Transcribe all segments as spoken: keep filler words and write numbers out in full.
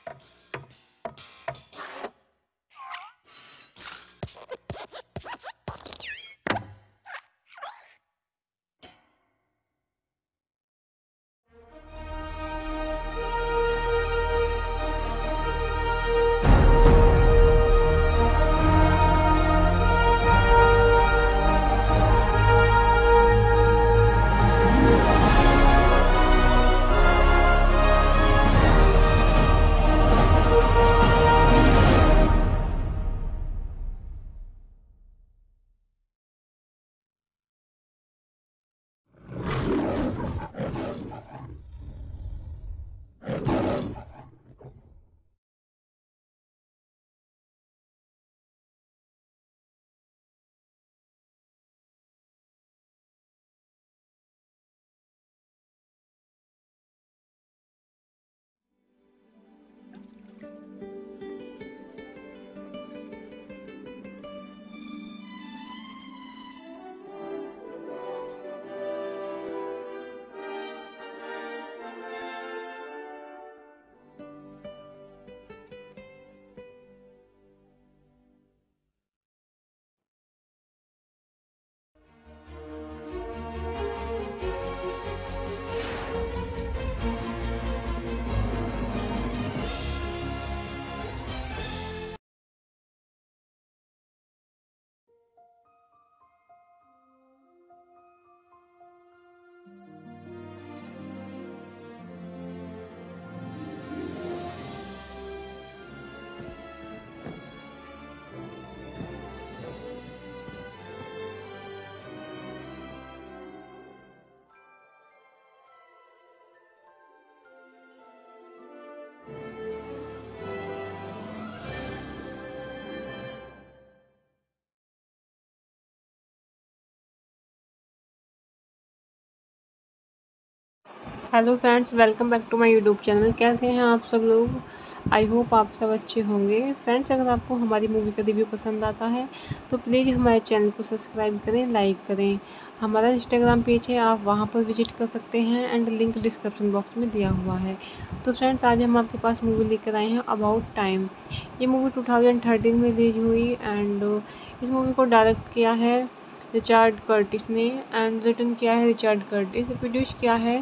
Hello friends, welcome back to my YouTube channel. कैसे हैं आप सब लोग। आई होप आप सब अच्छे होंगे। फ्रेंड्स, अगर आपको हमारी मूवी का रिव्यू पसंद आता है तो प्लीज़ हमारे चैनल को सब्सक्राइब करें, लाइक करें। हमारा इंस्टाग्राम पेज है, आप वहां पर विजिट कर सकते हैं एंड लिंक डिस्क्रिप्शन बॉक्स में दिया हुआ है। तो फ्रेंड्स, आज हम आपके पास मूवी लेकर आए हैं अबाउट टाइम। ये मूवी टू थाउजेंड थर्टीन में रिलीज हुई एंड इस मूवी को डायरेक्ट किया है रिचर्ड कर्टिस ने एंड रिटन किया है रिचर्ड कर्टिस। प्रोड्यूस किया है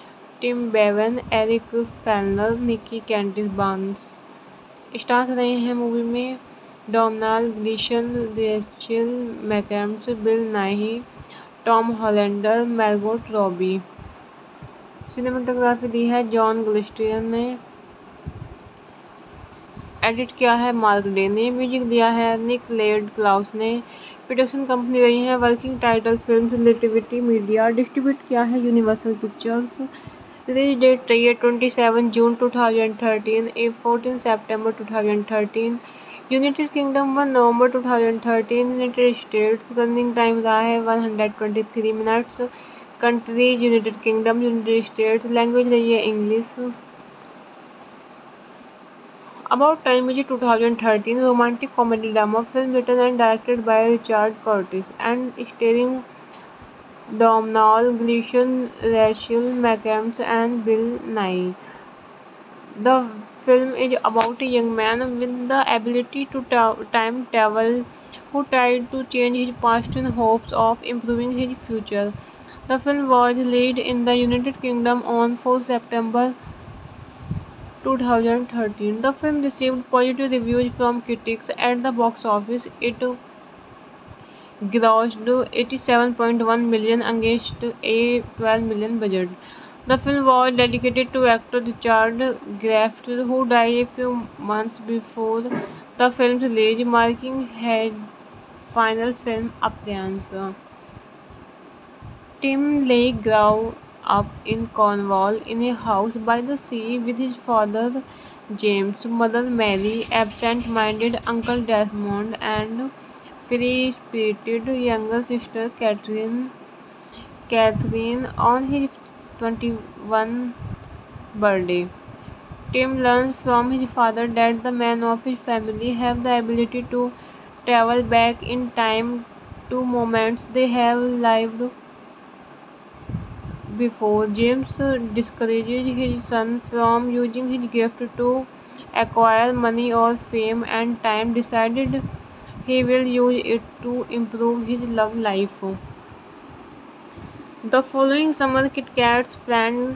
Tim Bevan, Eric Fellner, Nicky Kentish Barnes. Stars रहे हैं मूवी में Donald Gleeson, Rachel McAdams, Bill Nighy, Tom Hollander, Margot Robbie. Cinematography दी है जॉन ग्लिस्टियन ने। एडिट किया है मार्क डे ने। म्यूजिक दिया है निक लेड क्लाउस ने। प्रोडक्शन कंपनी रही है Working Title Films Relativity Media. Distribute किया है यूनिवर्सल पिक्चर्स। रिलीज डेट रही है twenty seven June two thousand thirteen, ए फोर्टीन सितंबर two thousand thirteen. United Kingdom one नवंबर two thousand thirteen. United States running time रहा है one hundred twenty three minutes. Countries United Kingdom, United States. Language रही है English. About time is a two thousand thirteen romantic comedy drama film written and directed by Richard Curtis and starring Domhnall Gleeson, Rachel McAdams and Bill Nighy. The film is about a young man with the ability to ta- time travel who tried to change his past in hopes of improving his future. The film was released in the United Kingdom on fourth September two thousand thirteen. The film received positive reviews from critics at the box office. It grossed eighty-seven point one million against a twelve million budget. The film was dedicated to actor Richard Graft, who died a few months before the film's release, marking his final film appearance. Tim Lake grew up in Cornwall in a house by the sea with his father James, mother Mary, absent-minded uncle Desmond, and free-spirited younger sister Catherine. Catherine on his twenty-first birthday. Tim learns from his father that the men of his family have the ability to travel back in time to moments they have lived before. James discourages his son from using his gift to acquire money or fame and time, decided he will use it to improve his love life. The following summer, Kit Kat's friend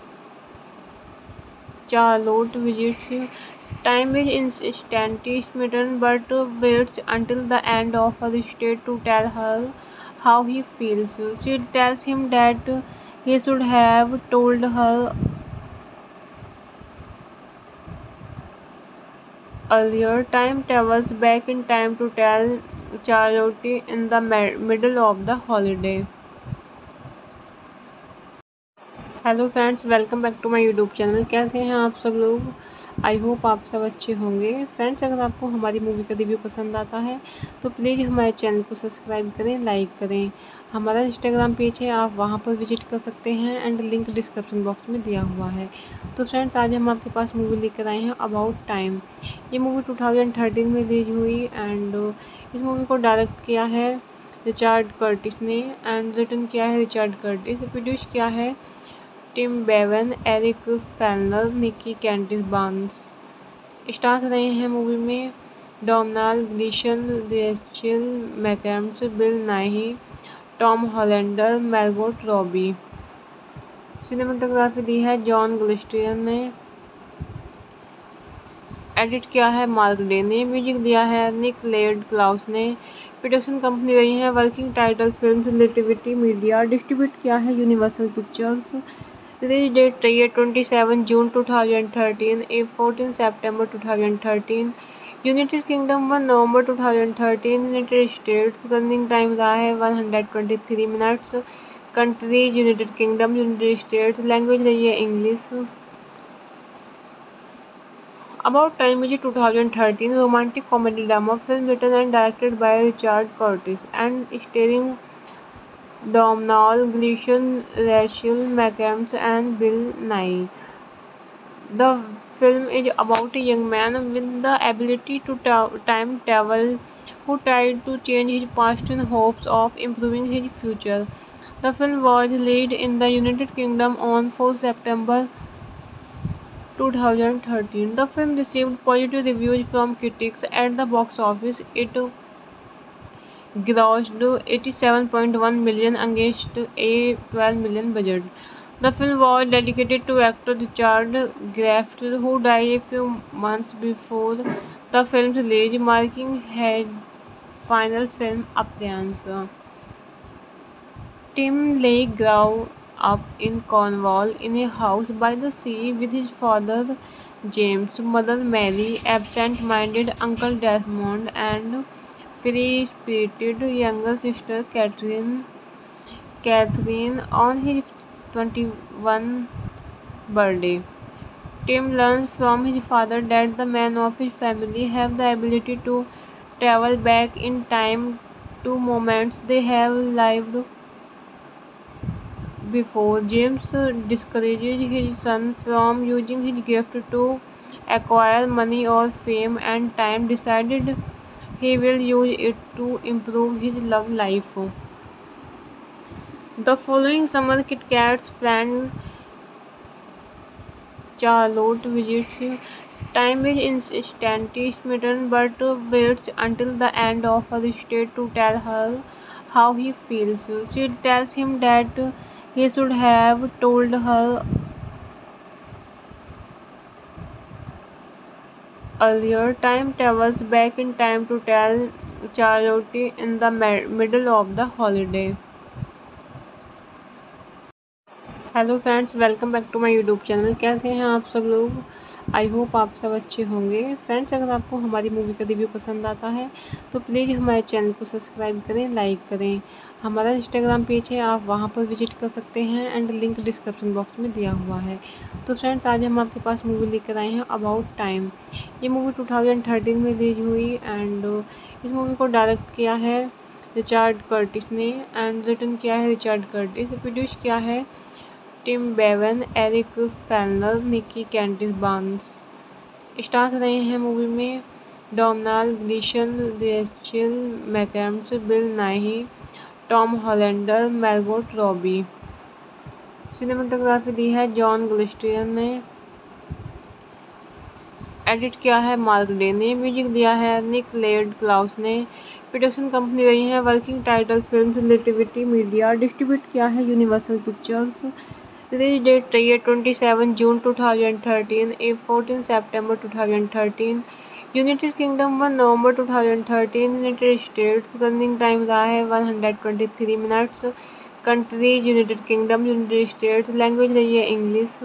Charlotte visits. Time is instantly smitten, but waits until the end of her stay to tell her how he feels. She tells him that he should have told her earlier. Time travels back in time to tell Charlotte in the middle of the holiday. Hello friends, welcome back to my YouTube channel. कैसे हैं आप सब लोग। I hope आप सब अच्छे होंगे। Friends, अगर आपको हमारी मूवी का रिव्यू पसंद आता है तो प्लीज़ हमारे चैनल को सब्सक्राइब करें, लाइक करें। हमारा इंस्टाग्राम पेज है, आप वहां पर विजिट कर सकते हैं एंड लिंक डिस्क्रिप्शन बॉक्स में दिया हुआ है। तो फ्रेंड्स, आज हम आपके पास मूवी लेकर आए हैं अबाउट टाइम। ये मूवी टू थाउजेंड थर्टीन में रिलीज हुई एंड इस मूवी को डायरेक्ट किया है रिचर्ड कर्टिस ने एंड रिटन किया है रिचर्ड कर्टिस। प्रोड्यूस किया है Tim Bevan, Eric Fellner, Nicky Kentish Barnes. Stars रहे हैं मूवी में Donald Gleeson, Rachel McAdams, Bill Nighy, Tom Hollander, Margot Robbie. Cinematography दी है जॉन ग्लिस्टियन ने। एडिट किया है मार्क डे ने। म्यूजिक दिया है निक लेड क्लाउस ने। प्रोडक्शन कंपनी रही है Working Title Films Relativity Media. Distribute किया है यूनिवर्सल पिक्चर्स। रिलीज डेट रही है twenty seven June two thousand thirteen, ए फोर्टीन सितंबर two thousand thirteen. United Kingdom one नवंबर two thousand thirteen. United States running time रहा है one hundred twenty three minutes. Countries United Kingdom, United States. Language रही है English. About time is two thousand thirteen romantic comedy drama film written and directed by Richard Curtis and starring Domhnall Gleeson, Rachel McAdams and Bill Nighy. The film is about a young man with the ability to ta- time travel who tried to change his past in hopes of improving his future. The film was released in the United Kingdom on fourth September two thousand thirteen. The film received positive reviews from critics at the box office. It grossed eighty-seven point one million against a twelve million budget. The film was dedicated to actor Richard Graft, who died a few months before the film's release, marking his final film appearance. Tim Lake grew up in Cornwall in a house by the sea with his father James, mother Mary, absent-minded uncle Desmond, and free-spirited younger sister Catherine. Catherine on his twenty-first birthday. Tim learns from his father that the men of his family have the ability to travel back in time to moments they have lived before. James discourages his son from using his gift to acquire money or fame and time, decided he will use it to improve his love life. The following summer, Kit Kat's friend Charlotte visits. Time is instantly smitten, but waits until the end of her stay to tell her how he feels. She tells him that he should have told her earlier. Time travels back in time to tell Charlotte in the middle of the holiday. Hello friends, welcome back to my YouTube channel. कैसे हैं आप सब लोग। I hope आप सब अच्छे होंगे। Friends, अगर आपको हमारी मूवी का रिव्यू पसंद आता है तो प्लीज़ हमारे चैनल को सब्सक्राइब करें, लाइक करें। हमारा इंस्टाग्राम पेज है, आप वहां पर विजिट कर सकते हैं एंड लिंक डिस्क्रिप्शन बॉक्स में दिया हुआ है। तो फ्रेंड्स, आज हम आपके पास मूवी लेकर आए हैं अबाउट टाइम। ये मूवी टू थाउजेंड थर्टीन में रिलीज हुई एंड इस मूवी को डायरेक्ट किया है रिचर्ड कर्टिस ने एंड रिटन किया है रिचर्ड कर्टिस। प्रोड्यूस किया है Tim Bevan, Eric Fellner, Nicky Kentish Barnes. Stars रहे हैं मूवी में Donald Gleeson, Rachel McAdams, Bill Nighy, Tom Hollander, Margot Robbie. Cinematography दी है जॉन ग्लिस्टियन ने। एडिट किया है मार्क डे ने, म्यूजिक दिया है निक लेड क्लाउस ने, प्रोडक्शन कंपनी रही है Working Title Film Relativity Media, distribute किया है यूनिवर्सल पिक्चर्स, रिलीज डेट रही है twenty seven June two thousand thirteen, ए फोर्टीन सितंबर two thousand thirteen, United Kingdom one नवंबर two thousand thirteen, United States running time रहा है one hundred twenty three minutes, countries United Kingdom United States, language रही है English.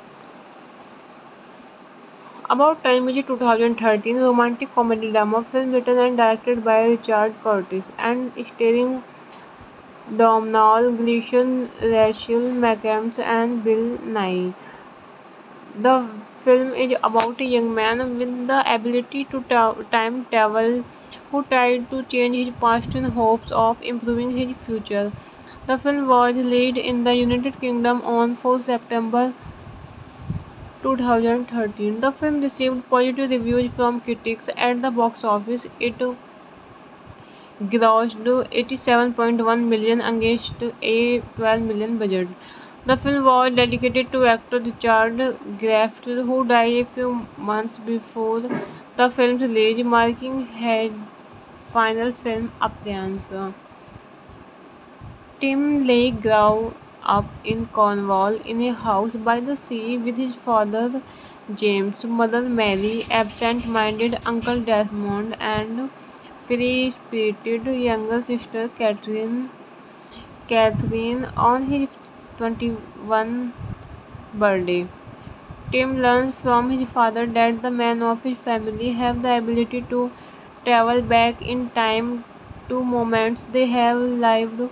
About Time is a twenty thirteen romantic comedy drama film written and directed by Richard Curtis and starring Domhnall Gleeson, Rachel McAdams, and Bill Nighy. The film is about a young man with the ability to ta- time travel who tried to change his past in hopes of improving his future. The film was released in the United Kingdom on fourth September two thousand thirteen. The film received positive reviews from critics at the box office. It grossed eighty-seven point one million against a twelve million budget. The film was dedicated to actor Richard Graft, who died a few months before the film's release, marking his final film appearance. Tim Lake grew up in Cornwall in a house by the sea with his father James, mother Mary, absent-minded uncle Desmond, and free-spirited younger sister Catherine. Catherine on his twenty-first birthday. Tim learns from his father that the men of his family have the ability to travel back in time to moments they have lived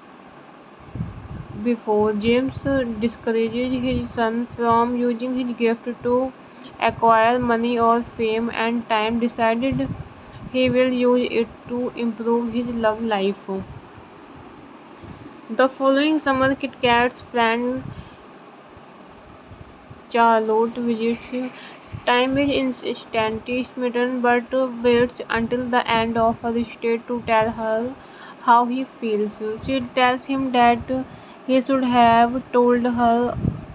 before. James discourages his son from using his gift to acquire money or fame, and Time decided he will use it to improve his love life. The following summer, Kit Kat's friend Charlotte visits Time is instantly smitten but waits until the end of her stay to tell her how he feels. She tells him that he should have told her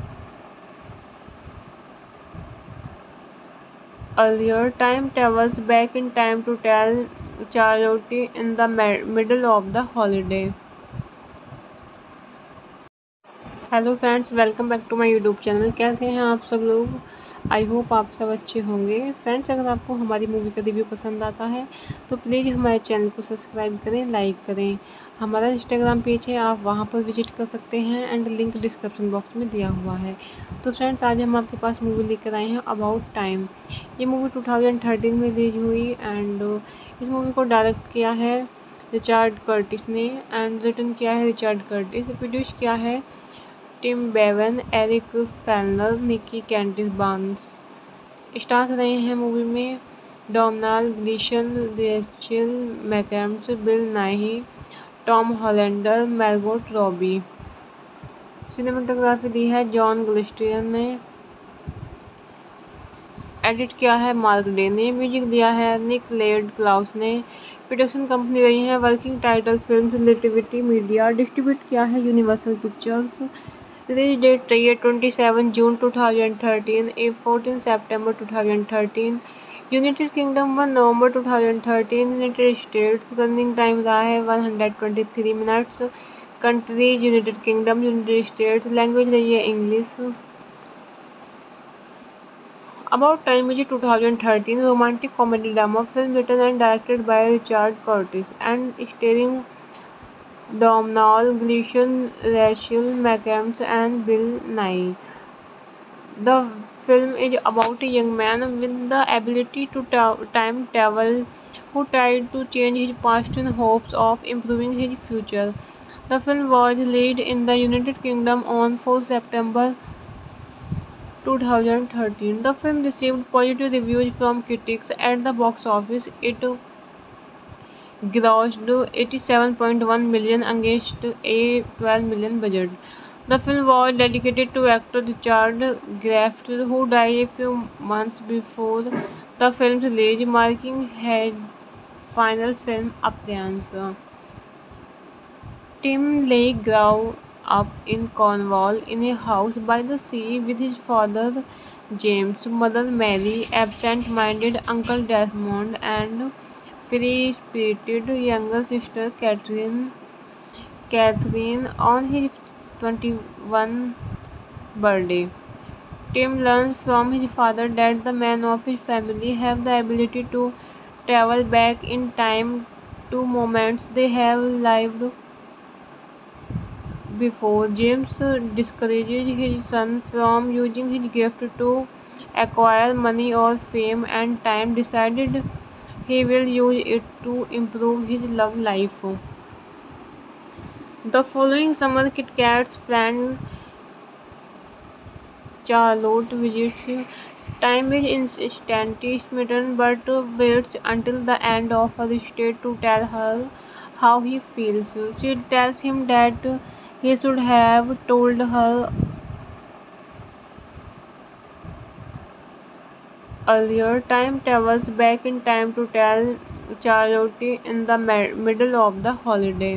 earlier. Time travels back in time to tell Charlotte in the middle of the holiday. Hello friends, welcome back to my YouTube channel. कैसे हैं आप सब लोग? I hope आप सब अच्छे होंगे। Friends, अगर आपको हमारी मूवी का रिव्यू पसंद आता है तो प्लीज़ हमारे चैनल को सब्सक्राइब करें, लाइक करें। हमारा इंस्टाग्राम पेज है, आप वहां पर विजिट कर सकते हैं एंड लिंक डिस्क्रिप्शन बॉक्स में दिया हुआ है। तो फ्रेंड्स, आज हम आपके पास मूवी लेकर आए हैं अबाउट टाइम। ये मूवी टू थाउजेंड थर्टीन में रिलीज हुई एंड इस मूवी को डायरेक्ट किया है रिचर्ड कर्टिस ने एंड रिटन किया है रिचर्ड कर्टिस। प्रोड्यूस किया है Tim Bevan, Eric Fellner, Nicky Kentish Barnes. Stars रहे हैं मूवी में Domhnall Gleeson, Rachel McAdams, Bill Nighy, Tom Hollander, Margot Robbie. Cinematography दी है जॉन ग्लिस्टियन ने, एडिट किया है मार्क डे ने, म्यूजिक दिया है निक लेड क्लाउस ने, प्रोडक्शन कंपनी रही है Working Title Film Relativity Media, distribute किया है यूनिवर्सल पिक्चर्स, रिलीज डेट रही है twenty seven June two thousand thirteen, ए फोर्टीन सितंबर two thousand thirteen, United Kingdom one नवंबर two thousand thirteen, United States running time रहा है one hundred twenty three minutes, countries United Kingdom United States, language रही है English. About Time is a twenty thirteen romantic comedy drama film written and directed by Richard Curtis and starring Domhnall Gleeson, Rachel McAdams, and Bill Nighy. The film is about a young man with the ability to ta- time travel who tried to change his past in hopes of improving his future. The film was released in the United Kingdom on fourth September two thousand thirteen. The film received positive reviews from critics at the box office. It grossed eighty-seven point one million against a twelve million budget. The film was dedicated to actor Richard Graft, who died a few months before the film's release, marking his final film appearance. Tim Lake grew up in Cornwall in a house by the sea with his father James, Mother Mary, absent-minded Uncle Desmond, and free-spirited younger sister Catherine. Catherine on his twenty-first birthday. Tim learns from his father that the men of his family have the ability to travel back in time to moments they have lived before. James discourages his son from using his gift to acquire money or fame, and Time decided he will use it to improve his love life. The following summer, Kit Kat's friend Charlotte visits Time is instantly smitten but waits until the end of her stay to tell her how he feels. She tells him that he should have told her earlier. Time travels back in time to tell Charlotte in the middle of the holiday.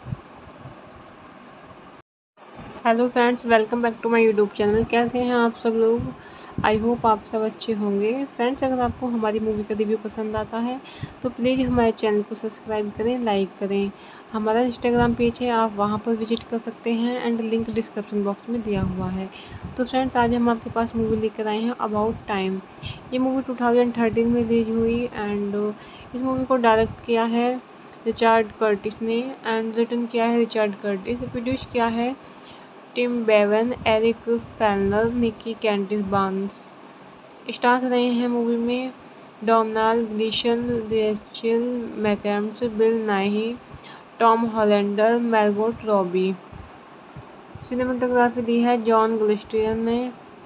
Hello friends, welcome back to my YouTube channel. कैसे हैं आप सब लोग? I hope आप सब अच्छे होंगे। Friends, अगर आपको हमारी मूवी का रिव्यू पसंद आता है तो प्लीज़ हमारे चैनल को सब्सक्राइब करें, लाइक करें। हमारा इंस्टाग्राम पेज है, आप वहां पर विजिट कर सकते हैं एंड लिंक डिस्क्रिप्शन बॉक्स में दिया हुआ है। तो फ्रेंड्स, आज हम आपके पास मूवी लेकर आए हैं अबाउट टाइम। ये मूवी टू थाउजेंड थर्टीन में रिलीज हुई एंड इस मूवी को डायरेक्ट किया है रिचर्ड कर्टिस ने एंड रिटन किया है रिचर्ड कर्टिस। प्रोड्यूस किया है Tim Bevan, Eric Fellner, Nicky Kentish Barnes. Stars रहे हैं मूवी में Donald Gleeson, Rachel McAdams, Bill Nighy, Tom Hollander, Margot Robbie. Cinematography दी है जॉन ग्लिस्टियन ने।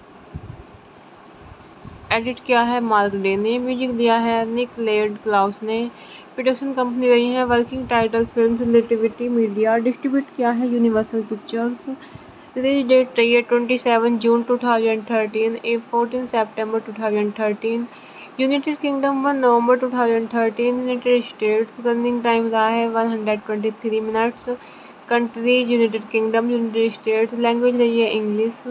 एडिट किया है मार्क डे ने। म्यूजिक दिया है निक लेड क्लाउस ने। प्रोडक्शन कंपनी रही है Working Title Films Relativity Media. Distribute किया है यूनिवर्सल पिक्चर्स। रिलीज डेट रही है सत्ताईस जून टू थाउजेंड थर्टीन, ए चौदह सितंबर two thousand thirteen. United Kingdom one नवंबर two thousand thirteen. United States running time रहा है one hundred twenty three minutes. Countries United Kingdom, United States. Language रही है English.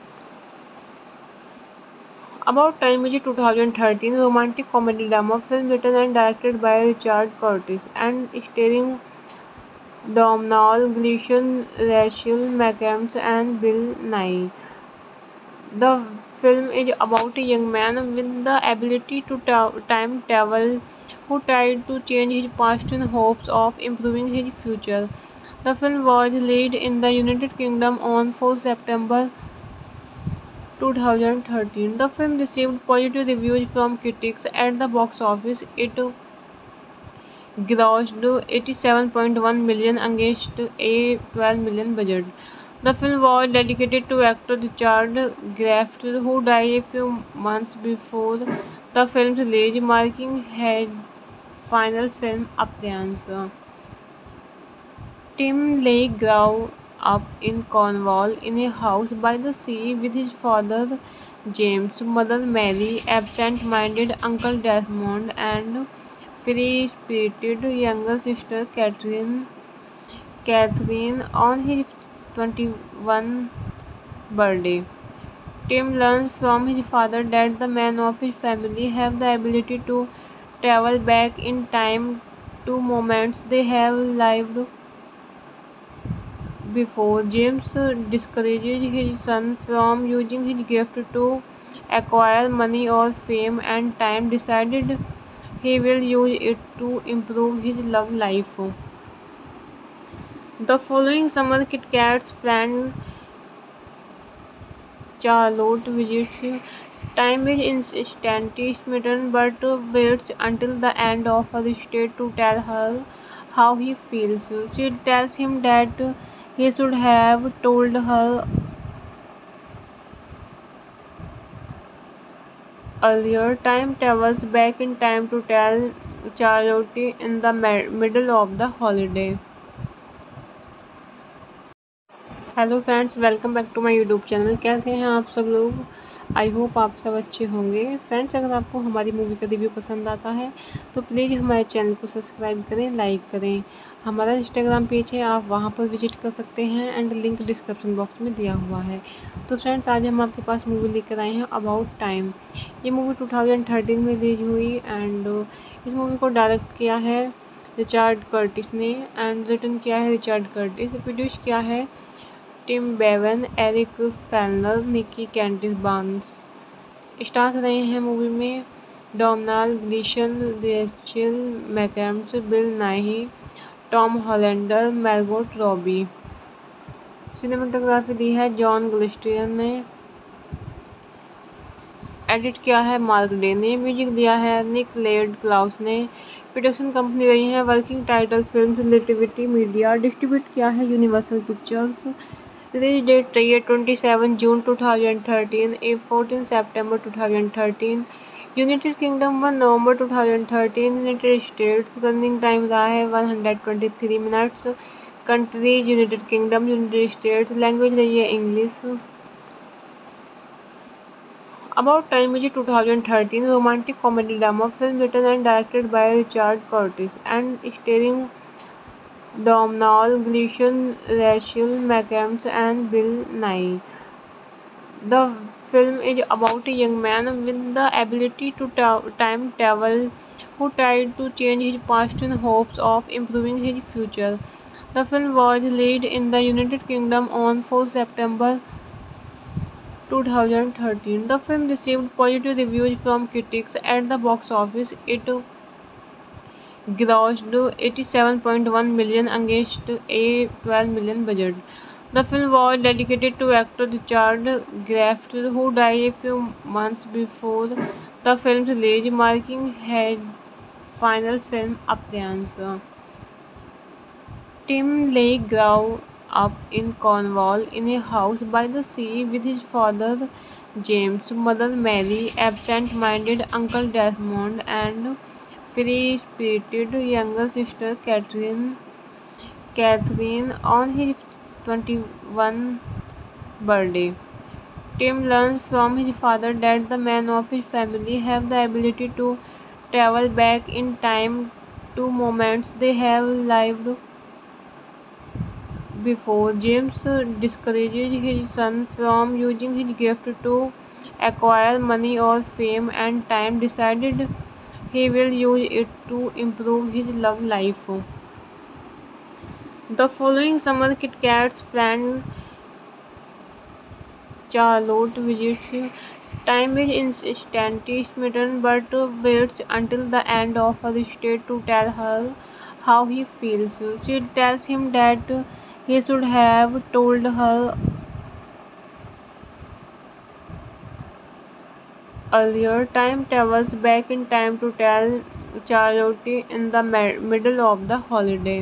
About time is a two thousand thirteen romantic comedy drama film written and directed by Richard Curtis and starring Domhnall Gleeson, Rachel McAdams and Bill Nighy. The film is about a young man with the ability to ta- time travel who tried to change his past in hopes of improving his future. The film was released in the United Kingdom on fourth September two thousand thirteen. The film received positive reviews from critics at the box office. It grossed eighty-seven point one million against a twelve million budget. The film was dedicated to actor Richard Graft, who died a few months before the film's release, marking his final film appearance. Tim Leigh grew up in Cornwall in a house by the sea with his father James, Mother Mary, absent-minded Uncle Desmond, and free-spirited younger sister Catherine. Catherine on his twenty-first birthday. Tim learns from his father that the men of his family have the ability to travel back in time to moments they have lived before. James discourages his son from using his gift to acquire money or fame, and Time decided he will use it to improve his love life. The following summer, Kit Kat's friend Charlotte visits Time is instantly smitten but waits until the end of her stay to tell her how he feels. She tells him that he should have told her earlier. Time travels back in time to tell Charlotte in the middle of the holiday. Hello friends, welcome back to my YouTube channel. कैसे हैं आप सब लोग। I hope आप सब अच्छे होंगे। Friends, अगर आपको हमारी मूवी का रिव्यू पसंद आता है तो प्लीज़ हमारे चैनल को सब्सक्राइब करें, लाइक करें। हमारा इंस्टाग्राम पेज है, आप वहां पर विजिट कर सकते हैं एंड लिंक डिस्क्रिप्शन बॉक्स में दिया हुआ है। तो फ्रेंड्स, आज हम आपके पास मूवी लेकर आए हैं अबाउट टाइम। ये मूवी टू थाउजेंड थर्टीन में रिलीज हुई एंड इस मूवी को डायरेक्ट किया है रिचर्ड कर्टिस ने एंड रिटन किया है रिचर्ड कर्टिस। प्रोड्यूस किया है Tim Bevan, Eric Fellner, Nicky Kentish Barnes. Stars रहे हैं मूवी में Domhnall Gleeson, Rachel McAdams, Bill Nighy, Tom Hollander, Margot Robbie. Cinematography दी है जॉन ग्लिस्टियन ने। एडिट किया है मार्क डे ने। म्यूजिक दिया है निक लेड क्लाउस ने। प्रोडक्शन कंपनी रही है Working Title Films Relativity Media. Distribute किया है यूनिवर्सल पिक्चर्स। रिलीज डेट रही है twenty seven June two thousand thirteen, ए फोर्टीन सितंबर two thousand thirteen. United Kingdom one नवंबर two thousand thirteen. United States running time रहा है one hundred twenty three minutes. Countries United Kingdom, United States. Language रही है English. About time is a two thousand thirteen romantic comedy drama film written and directed by Richard Curtis and starring Domhnall Gleeson, Rachel McAdams and Bill Nighy. The film is about a young man with the ability to ta- time travel who tried to change his past in hopes of improving his future. The film was released in the United Kingdom on fourth September two thousand thirteen. The film received positive reviews from critics at the box office. It grossed eighty-seven point one million against a twelve million budget. The film was dedicated to actor Richard Graft, who died a few months before the film's release, marking his final film appearance. Tim Lake grew up in Cornwall in a house by the sea with his father James, mother Mary, absent-minded uncle Desmond, and free-spirited younger sister Catherine. Catherine on his twenty-first birthday. Tim learns from his father that the men of his family have the ability to travel back in time to moments they have lived before. James discourages his son from using his gift to acquire money or fame, and Time decided he will use it to improve his love life. The following summer, Kit Kat's friend Charlotte visits. Time is instantly smitten but waits until the end of her stay to tell her how he feels. She tells him that he should have told her earlier. Time travels back in time to tell Charlotte in the middle of the holiday.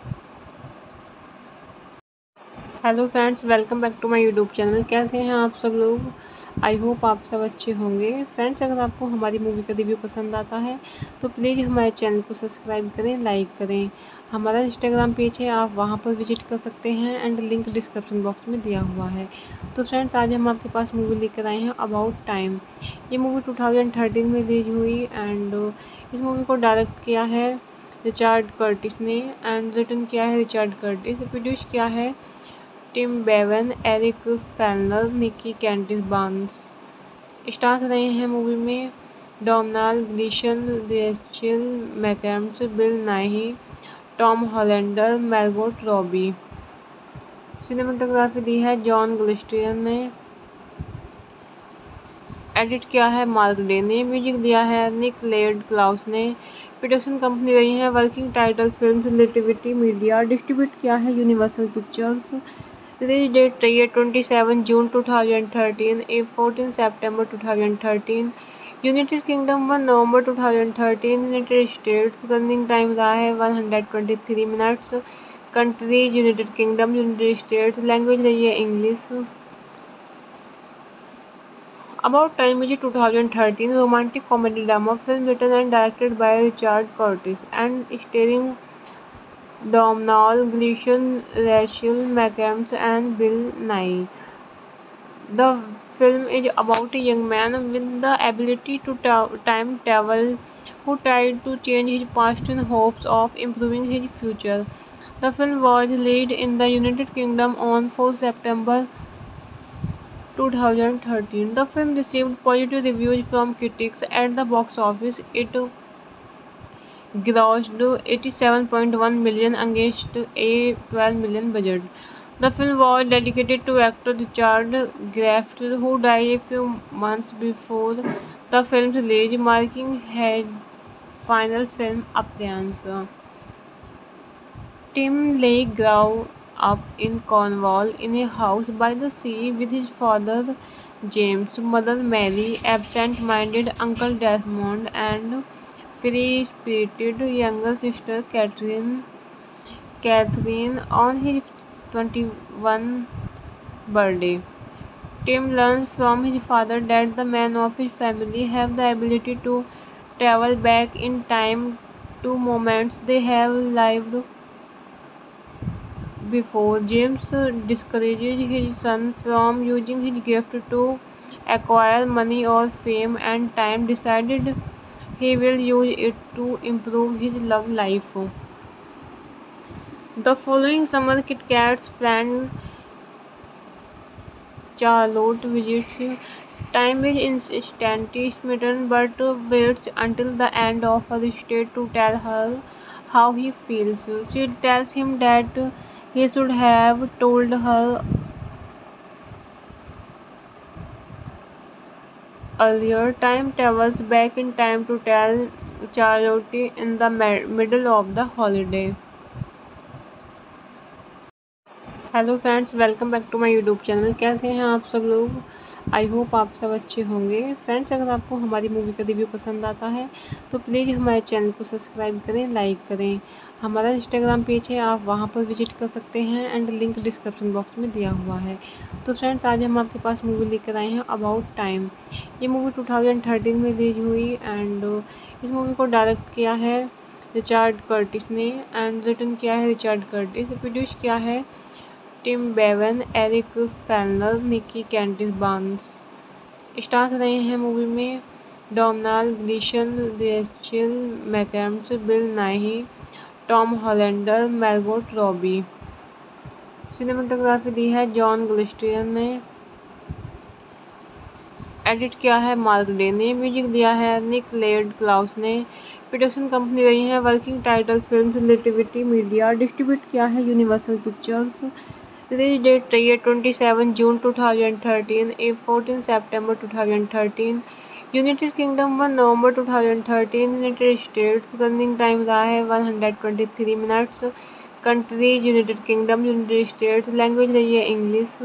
Hello friends, welcome back to my YouTube channel. कैसे हैं आप सब लोग। I hope आप सब अच्छे होंगे। Friends, अगर आपको हमारी मूवी का रिव्यू पसंद आता है तो प्लीज़ हमारे चैनल को सब्सक्राइब करें, लाइक करें। हमारा इंस्टाग्राम पेज है, आप वहां पर विजिट कर सकते हैं एंड लिंक डिस्क्रिप्शन बॉक्स में दिया हुआ है। तो फ्रेंड्स, आज हम आपके पास मूवी लेकर आए हैं अबाउट टाइम। ये मूवी टू थाउजेंड थर्टीन में रिलीज हुई एंड इस मूवी को डायरेक्ट किया है रिचर्ड कर्टिस ने एंड रिटन किया है रिचर्ड कर्टिस। प्रोड्यूस किया है Tim Bevan, Eric Fellner, Nicky Kentish Barnes. Stars रहे हैं मूवी में Domhnall Gleeson, Rachel McAdams, Bill Nighy, Tom Hollander, Margot Robbie. Cinematography दी है जॉन ग्लिस्टियन ने। एडिट किया है मार्क डे ने। म्यूजिक दिया है निक लेड क्लाउस ने। प्रोडक्शन कंपनी रही है Working Title Films Relativity Media. Distribute किया है यूनिवर्सल पिक्चर्स। रिलीज डेट रही है twenty seven June two thousand thirteen, ए फोर्टीन सितंबर two thousand thirteen. United Kingdom one नवंबर two thousand thirteen. United States running time रहा है one hundred twenty three minutes. Countries United Kingdom, United States. Language रही है English. About Time is a two thousand thirteen romantic comedy drama film written and directed by Richard Curtis and starring Domhnall Gleeson, Rachel McAdams, and Bill Nye. The film is about a young man with the ability to ta- time travel who tried to change his past in hopes of improving his future. The film was released in the United Kingdom on fourth September two thousand thirteen. The film received positive reviews from critics at the box office. It grossed eighty-seven point one million against a twelve million budget. The film was dedicated to actor Richard Graft, who died a few months before the film's release, marking his final film appearance. Tim Lake grew up in Cornwall in a house by the sea with his father James, mother Mary, absent-minded uncle Desmond, and free-spirited younger sister Catherine. Catherine on his twenty-first birthday. Tim learns from his father that the men of his family have the ability to travel back in time to moments they have lived before. James discourages his son from using his gift to acquire money or fame, and Time decided he will use it to improve his love life. The following summer, Kit Kat's friend Charlotte visits Time is instantly smitten but waits until the end of her stay to tell her how he feels. She tells him that he should have told her earlier. Time travels back in time to tell Charlotte in the middle of the holiday. Hello friends, welcome back to my YouTube channel. कैसे हैं आप सब लोग? I hope आप सब अच्छे होंगे। Friends, अगर आपको हमारी मूवी का रिव्यू पसंद आता है तो प्लीज़ हमारे चैनल को सब्सक्राइब करें, लाइक करें। हमारा इंस्टाग्राम पेज है, आप वहां पर विजिट कर सकते हैं एंड लिंक डिस्क्रिप्शन बॉक्स में दिया हुआ है। तो फ्रेंड्स, आज हम आपके पास मूवी लेकर आए हैं अबाउट टाइम। ये मूवी टू थाउजेंड थर्टीन में रिलीज हुई एंड इस मूवी को डायरेक्ट किया है रिचर्ड कर्टिस ने एंड रिटन किया है रिचर्ड कर्टिस। प्रोड्यूस किया है Tim Bevan, Eric Fellner, Nicky Kentish Barnes. Stars रहे हैं मूवी में Domhnall Gleeson, Rachel McAdams, Bill Nighy, Tom Hollander, Margot Robbie. Cinematography दी है जॉन ग्लिस्टियन ने। एडिट किया है मार्क डे ने। म्यूजिक दिया है निक लेड क्लाउस ने। प्रोडक्शन कंपनी रही है Working Title Films Relativity Media. Distribute किया है यूनिवर्सल पिक्चर्स। रिलीज डेट रही है twenty seven June two thousand thirteen, ए फोर्टीन सितंबर two thousand thirteen. United Kingdom one नवंबर two thousand thirteen. United States running time रहा है one hundred twenty three minutes. Countries United Kingdom, United States. Language रही है English.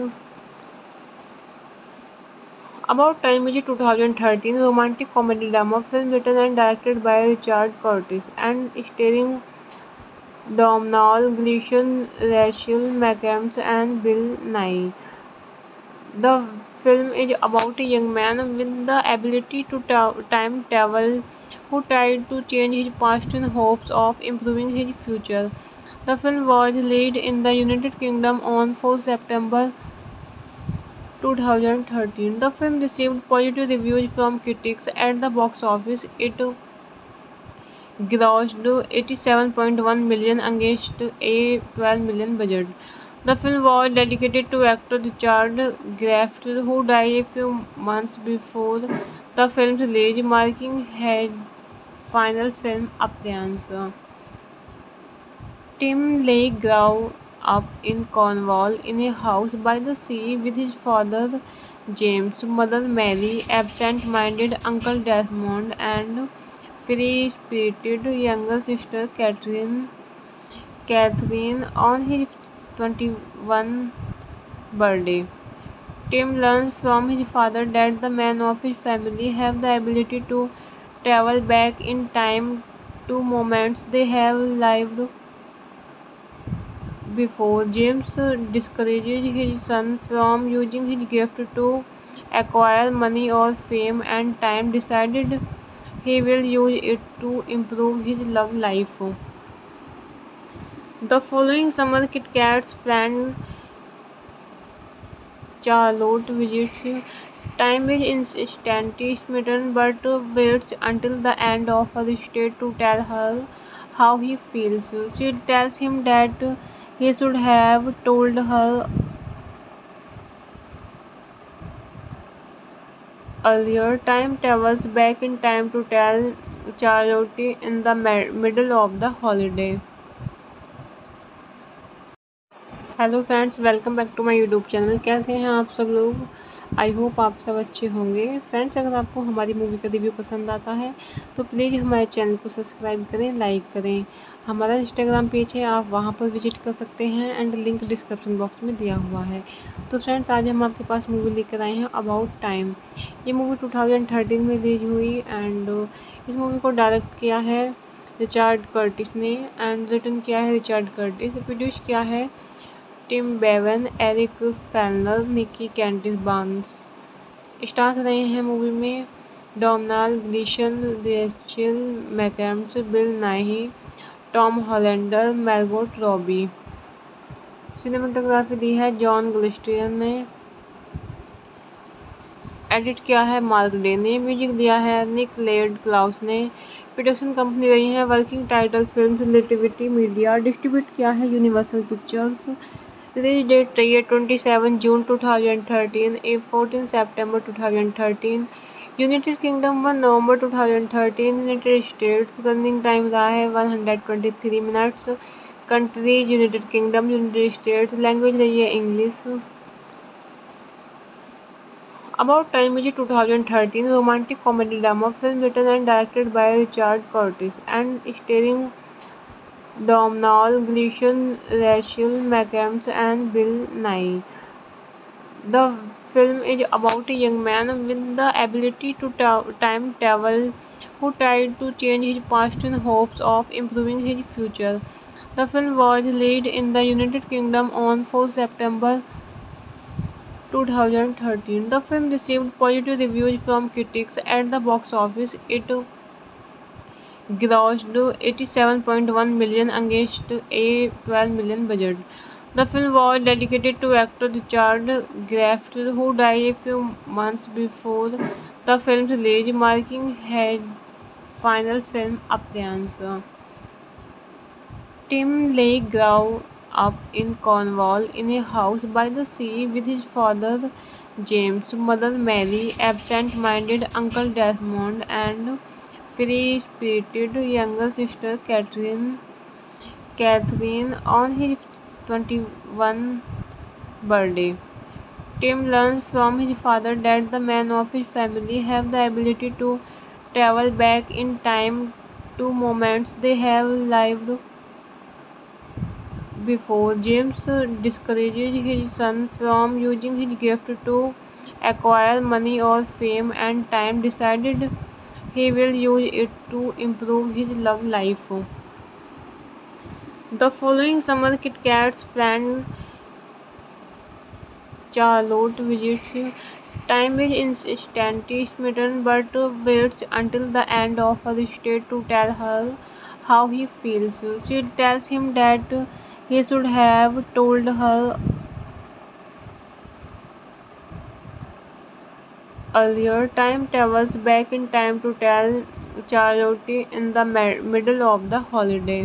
About time is a two thousand thirteen romantic comedy drama film written and directed by Richard Curtis and starring Domhnall Gleeson, Rachel McAdams, and Bill Nye. The film is about a young man with the ability to ta- time travel who tried to change his past in hopes of improving his future. The film was released in the United Kingdom on fourth September two thousand thirteen. The film received positive reviews from critics at the box office. It grossed eighty-seven point one million against a twelve million budget. The film was dedicated to actor Richard Graft, who died a few months before the film's release, marking his final film appearance. Tim Lake grew up in Cornwall in a house by the sea with his father James, mother Mary, absent-minded uncle Desmond, and free-spirited younger sister Catherine. Catherine on his twenty-first birthday. Tim learns from his father that the men of his family have the ability to travel back in time to moments they have lived before. James discourages his son from using his gift to acquire money or fame, and Time decided he will use it to improve his love life. The following summer, Kit Kat's friend Charlotte visits. Time is instantly smitten, but waits until the end of her stay to tell her how he feels. She tells him that he should have told her earlier. Time travels back in time to tell Charlotte in the me- middle of the holiday. Hello friends, welcome back to my YouTube channel. कैसे हैं आप सब लोग? I hope आप सब अच्छे होंगे। Friends, अगर आपको हमारी मूवी का रिव्यू पसंद आता है तो प्लीज़ हमारे चैनल को सब्सक्राइब करें, लाइक करें। हमारा इंस्टाग्राम पेज है, आप वहां पर विजिट कर सकते हैं एंड लिंक डिस्क्रिप्शन बॉक्स में दिया हुआ है। तो फ्रेंड्स, आज हम आपके पास मूवी लेकर आए हैं अबाउट टाइम। ये मूवी टू थाउजेंड थर्टीन में रिलीज हुई एंड इस मूवी को डायरेक्ट किया है रिचर्ड कर्टिस ने एंड रिटन किया है रिचर्ड कर्टिस। प्रोड्यूस किया है Tim Bevan, Eric Fellner, Nicky Kentish Barnes. Stars रहे हैं मूवी में Donald Gleeson, Rachel McAdams, Bill Nighy, Tom Hollander, Margot Robbie. Cinematography दी है जॉन ग्लिस्टियन ने। एडिट किया है मार्क डे ने। म्यूजिक दिया है निक लेड क्लाउस ने। प्रोडक्शन कंपनी रही है Working Title Films Relativity Media. Distribute किया है यूनिवर्सल पिक्चर्स। रिलीज डेट रही है twenty seven June two thousand thirteen, ए फोर्टीन सितंबर two thousand thirteen. United Kingdom one नवंबर two thousand thirteen. United States running time रहा है one hundred twenty three minutes. Countries United Kingdom, United States. Language रही है English. About time मुझे two thousand thirteen romantic comedy drama film written and directed by Richard Curtis and starring Domhnall Gleeson, Rachel McAdams, and Bill Nye. The film is about a young man with the ability to ta- time travel who tried to change his past in hopes of improving his future. The film was released in the United Kingdom on fourth September two thousand thirteen. The film received positive reviews from critics at the box office. It grossed eighty-seven point one million against a twelve million budget. The film was dedicated to actor Richard Graft, who died a few months before the film's release, marking his final film appearance. Tim Lake grew up in Cornwall in a house by the sea with his father James, mother Mary, absent-minded uncle Desmond, and free-spirited younger sister Catherine. Catherine on his twenty-first birthday. Tim learns from his father that the men of his family have the ability to travel back in time to moments they have lived before. James discourages his son from using his gift to acquire money or fame, and Time decided he will use it to improve his love life. The following summer, Kit Kat's friend Charlotte visits. Time is instantly smitten, but waits until the end of her stay to tell her how he feels. She tells him that he should have told her earlier. Time travels back in time to tell Charlotte in the me- middle of the holiday.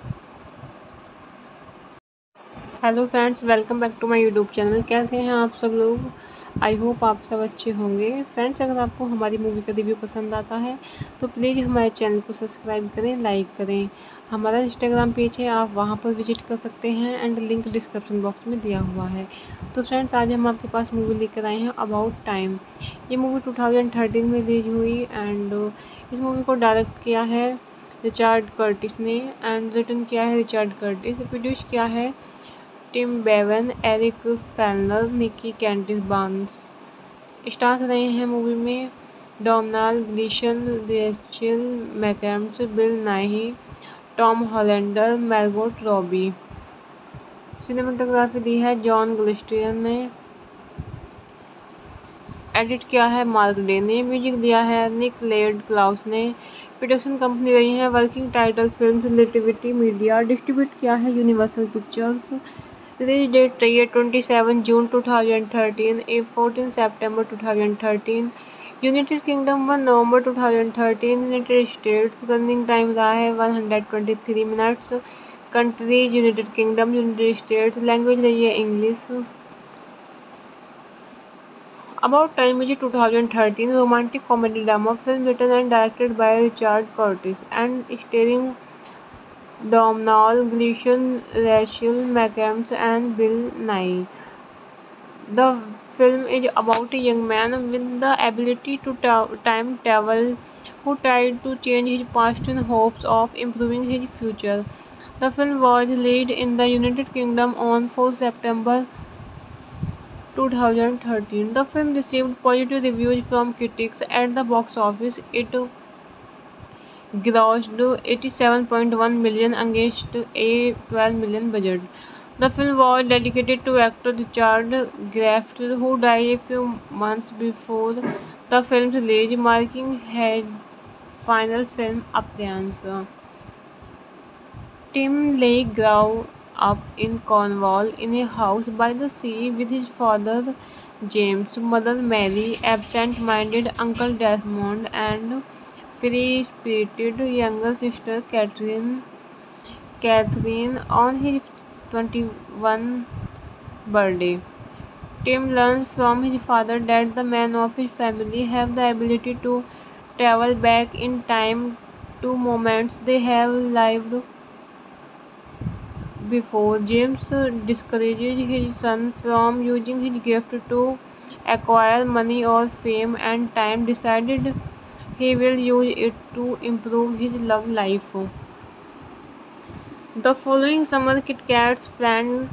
Hello friends, welcome back to my YouTube channel. कैसे हैं आप सब लोग? I hope आप सब अच्छे होंगे। Friends, अगर आपको हमारी मूवी का रिव्यू पसंद आता है तो प्लीज़ हमारे चैनल को सब्सक्राइब करें, लाइक करें। हमारा इंस्टाग्राम पेज है, आप वहां पर विजिट कर सकते हैं एंड लिंक डिस्क्रिप्शन बॉक्स में दिया हुआ है। तो फ्रेंड्स, आज हम आपके पास मूवी लेकर आए हैं अबाउट टाइम। ये मूवी टू थाउजेंड थर्टीन में रिलीज हुई एंड इस मूवी को डायरेक्ट किया है रिचर्ड कर्टिस ने एंड रिटन किया है रिचर्ड कर्टिस। प्रोड्यूस किया है Tim Bevan, Eric Fellner, Nicky Kentish Barnes. Stars रहे हैं मूवी में Donald Gleeson, Rachel McAdams, Bill Nighy, Tom Hollander, Margot Robbie. Cinematography दी है जॉन ग्लिस्टियन ने। एडिट किया है मार्क डे ने। म्यूजिक दिया है निक लेड क्लाउस ने। प्रोडक्शन कंपनी रही है Working Title Film Relativity Media. Distribute किया है यूनिवर्सल पिक्चर्स। रिलीज डेट रही है twenty seven June two thousand thirteen, ए फोर्टीन सितंबर two thousand thirteen. United Kingdom one नवंबर two thousand thirteen. United States running time रहा है one hundred twenty three minutes. Countries United Kingdom, United States. Language रही है English. About Time is a twenty thirteen romantic comedy drama film written and directed by Richard Curtis and starring Domhnall Gleeson, Rachel McAdams, and Bill Nighy. The film is about a young man with the ability to ta- time travel who tried to change his past in hopes of improving his future. The film was released in the United Kingdom on fourth September two thousand thirteen. The film received positive reviews from critics at the box office. It grossed eighty-seven point one million against a twelve million budget. The film was dedicated to actor Richard Graft, who died a few months before the film's release, marking his final film appearance. Tim Lake grew up in Cornwall in a house by the sea with his father James, mother Mary, absent-minded uncle Desmond, and free-spirited younger sister Catherine. Catherine on his twenty-first birthday. Tim learns from his father that the men of his family have the ability to travel back in time to moments they have lived before. James discourages his son from using his gift to acquire money or fame, and Time decided he will use it to improve his love life. The following summer, Kit Kat's friend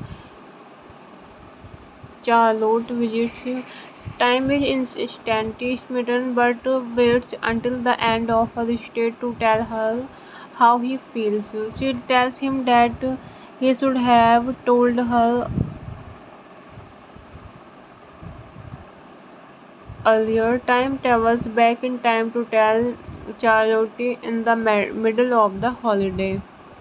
Charlotte visits. Time is instantly smitten but waits until the end of her stay to tell her how he feels. She tells him that he should have told her earlier. Time travels back in time to tell Charlotte in the middle of the holiday.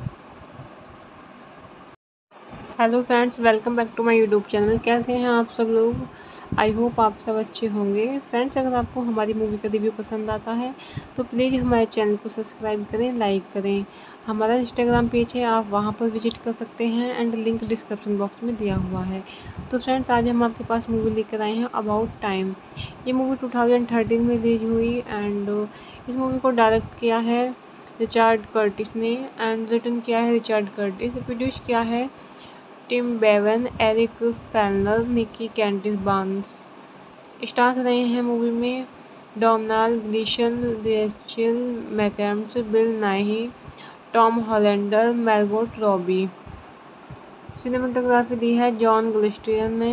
Hello friends, welcome back to my YouTube channel. कैसे हैं आप सब लोग? I hope आप सब अच्छे होंगे। Friends, अगर आपको हमारी मूवी का रिव्यू पसंद आता है तो प्लीज़ हमारे चैनल को सब्सक्राइब करें, लाइक करें। हमारा इंस्टाग्राम पेज है, आप वहां पर विजिट कर सकते हैं एंड लिंक डिस्क्रिप्शन बॉक्स में दिया हुआ है। तो फ्रेंड्स, आज हम आपके पास मूवी लेकर आए हैं अबाउट टाइम। ये मूवी टू थाउजेंड थर्टीन में रिलीज हुई एंड इस मूवी को डायरेक्ट किया है रिचर्ड कर्टिस ने एंड रिटन किया है रिचर्ड कर्टिस। प्रोड्यूस किया है Tim Bevan, Eric Fellner, Nicky Kentish Barnes. Stars रहे हैं मूवी में Domhnall Gleeson, Rachel McAdams, Bill Nighy, Tom Hollander, Margot Robbie. Cinematography दी है जॉन ग्लिस्टियन ने।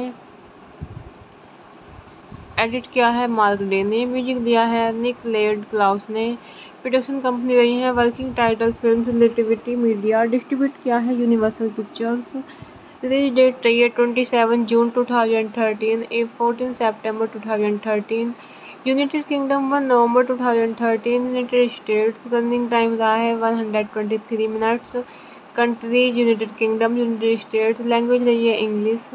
एडिट किया है मार्क डे ने। म्यूजिक दिया है निक लेड क्लाउस ने। प्रोडक्शन कंपनी रही है Working Title Film Relativity Media. Distribute किया है यूनिवर्सल पिक्चर्स। रिलीज डेट रही है twenty seven June two thousand thirteen, ए फोर्टीन सितंबर two thousand thirteen. United Kingdom one नवंबर two thousand thirteen. United States running time रहा है one hundred twenty three minutes. Countries United Kingdom, United States. Language रही है English.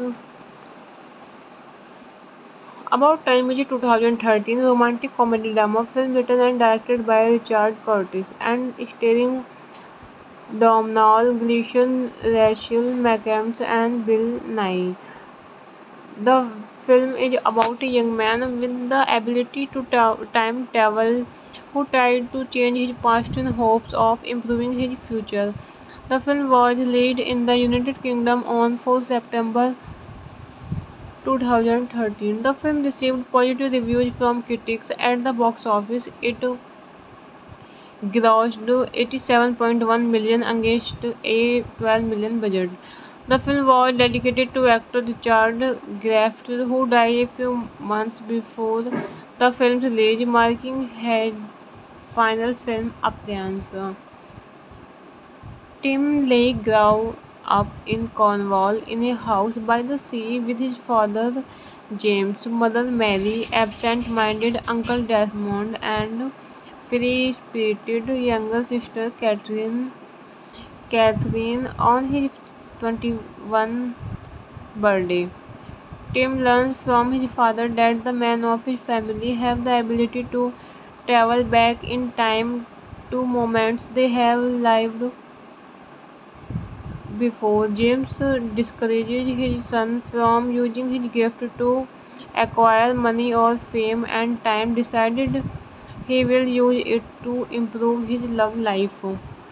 About Time is a twenty thirteen romantic comedy drama film written and directed by Richard Curtis and starring Domhnall Gleeson, Rachel McAdams, and Bill Nighy. The film is about a young man with the ability to ta- time travel who tried to change his past in hopes of improving his future. The film was released in the United Kingdom on fourth September two thousand thirteen. The film received positive reviews from critics at the box office. It grossed eighty-seven point one million against a twelve million budget. The film was dedicated to actor Richard Graft, who died a few months before the film's release, marking his final film appearance. Tim Lake grew up in Cornwall in a house by the sea with his father James, mother Mary, absent-minded uncle Desmond, and free-spirited younger sister Catherine, Catherine on his twenty-first birthday. Tim learns from his father that the men of his family have the ability to travel back in time to moments they have lived before. James discourages his son from using his gift to acquire money or fame, and Tim decided he will use it to improve his love life.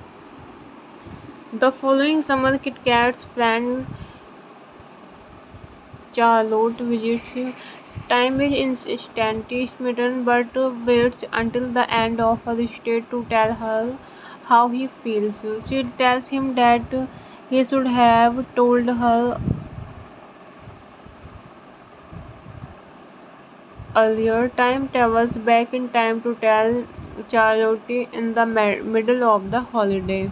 The following summer, Kit Kat's friend Charlotte visits. Time is instantly smitten, but waits until the end of her stay to tell her how he feels. She tells him that he should have told her earlier. Time travels back in time to tell Charlotte in the middle of the holiday.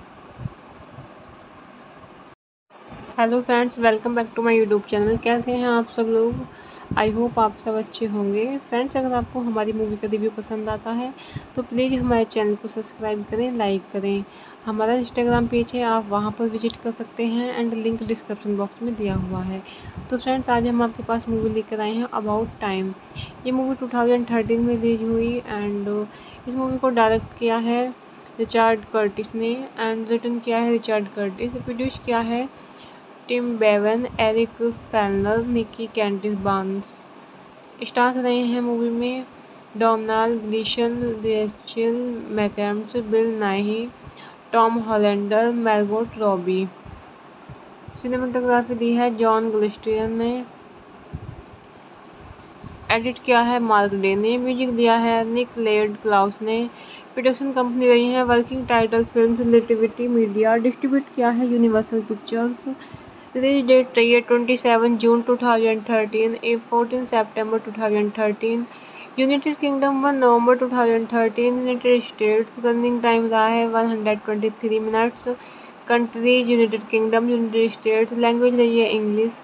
Hello friends, welcome back to my YouTube channel. कैसे हैं आप सब लोग। I hope आप सब अच्छे होंगे। Friends, अगर आपको हमारी मूवी का रिव्यू पसंद आता है तो प्लीज़ हमारे चैनल को सब्सक्राइब करें, लाइक करें। हमारा इंस्टाग्राम पेज है, आप वहां पर विजिट कर सकते हैं एंड लिंक डिस्क्रिप्शन बॉक्स में दिया हुआ है। तो फ्रेंड्स, आज हम आपके पास मूवी लेकर आए हैं अबाउट टाइम। ये मूवी टू थाउजेंड थर्टीन में रिलीज हुई एंड इस मूवी को डायरेक्ट किया है रिचर्ड कर्टिस ने एंड रिटन किया है रिचर्ड कर्टिस। प्रोड्यूस किया है Tim Bevan, Eric Fellner, Nicky Kentish Barnes. Stars रहे हैं मूवी में Donald Gleeson, Rachel McAdams, Bill Nighy, Tom Hollander, Margot Robbie. Cinematography दी है जॉन ग्लिस्टियन ने। एडिट किया है मार्क डे ने। म्यूजिक दिया है निक लेड क्लाउस ने। प्रोडक्शन कंपनी रही है Working Title Films Relativity Media. Distribute किया है यूनिवर्सल पिक्चर्स। रिलीज डेट रही है सत्ताईस जून टू थाउजेंड थर्टीन, चौदह सितंबर two thousand thirteen. United Kingdom one नवंबर two thousand thirteen. United States running time रहा है one hundred twenty three minutes. Countries United Kingdom, United States. Language रही है English.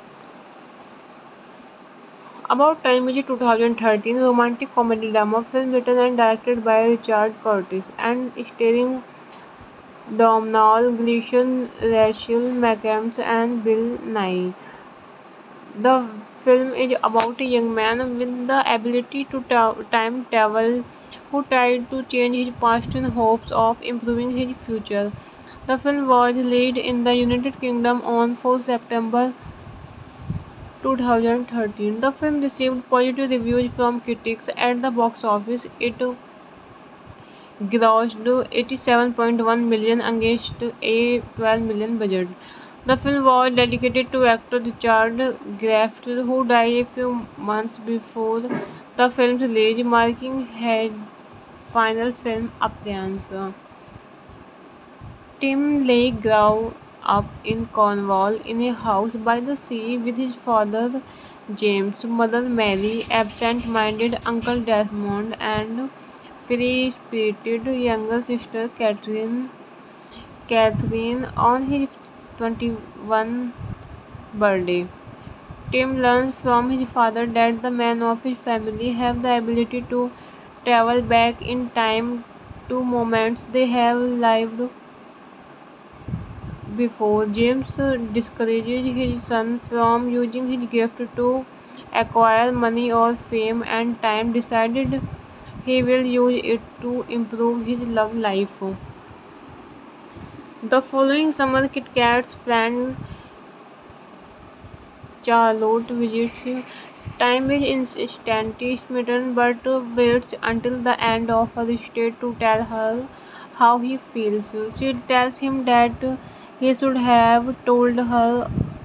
About time is two thousand thirteen romantic comedy drama film written and directed by Richard Curtis and starring Domhnall Gleeson, Rachel McAdams and Bill Nighy. The film is about a young man with the ability to time travel who tried to change his past in hopes of improving his future. The film was released in the United Kingdom on fourth September two thousand thirteen. The film received positive reviews from critics at the box office. It grossed eighty-seven point one million against a twelve million budget. The film was dedicated to actor Richard Graft, who died a few months before the film's release, marking his final film appearance. Tim Leigh grew up in Cornwall in a house by the sea with his father James, mother Mary, absent-minded uncle Desmond, and free-spirited younger sister Catherine. Catherine on his twenty-first birthday. Tim learns from his father that the men of his family have the ability to travel back in time to moments they have lived before. James discourages his son from using his gift to acquire money or fame, and Time decided he will use it to improve his love life. The following summer, Kit Kat's friend Charlotte visits. Time is instantly smitten, but waits until the end of her stay to tell her how he feels. She tells him that he should have told her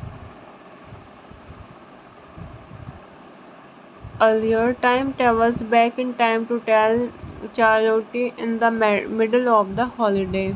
earlier. Time travels back in time to tell Charlotte in the middle of the holiday.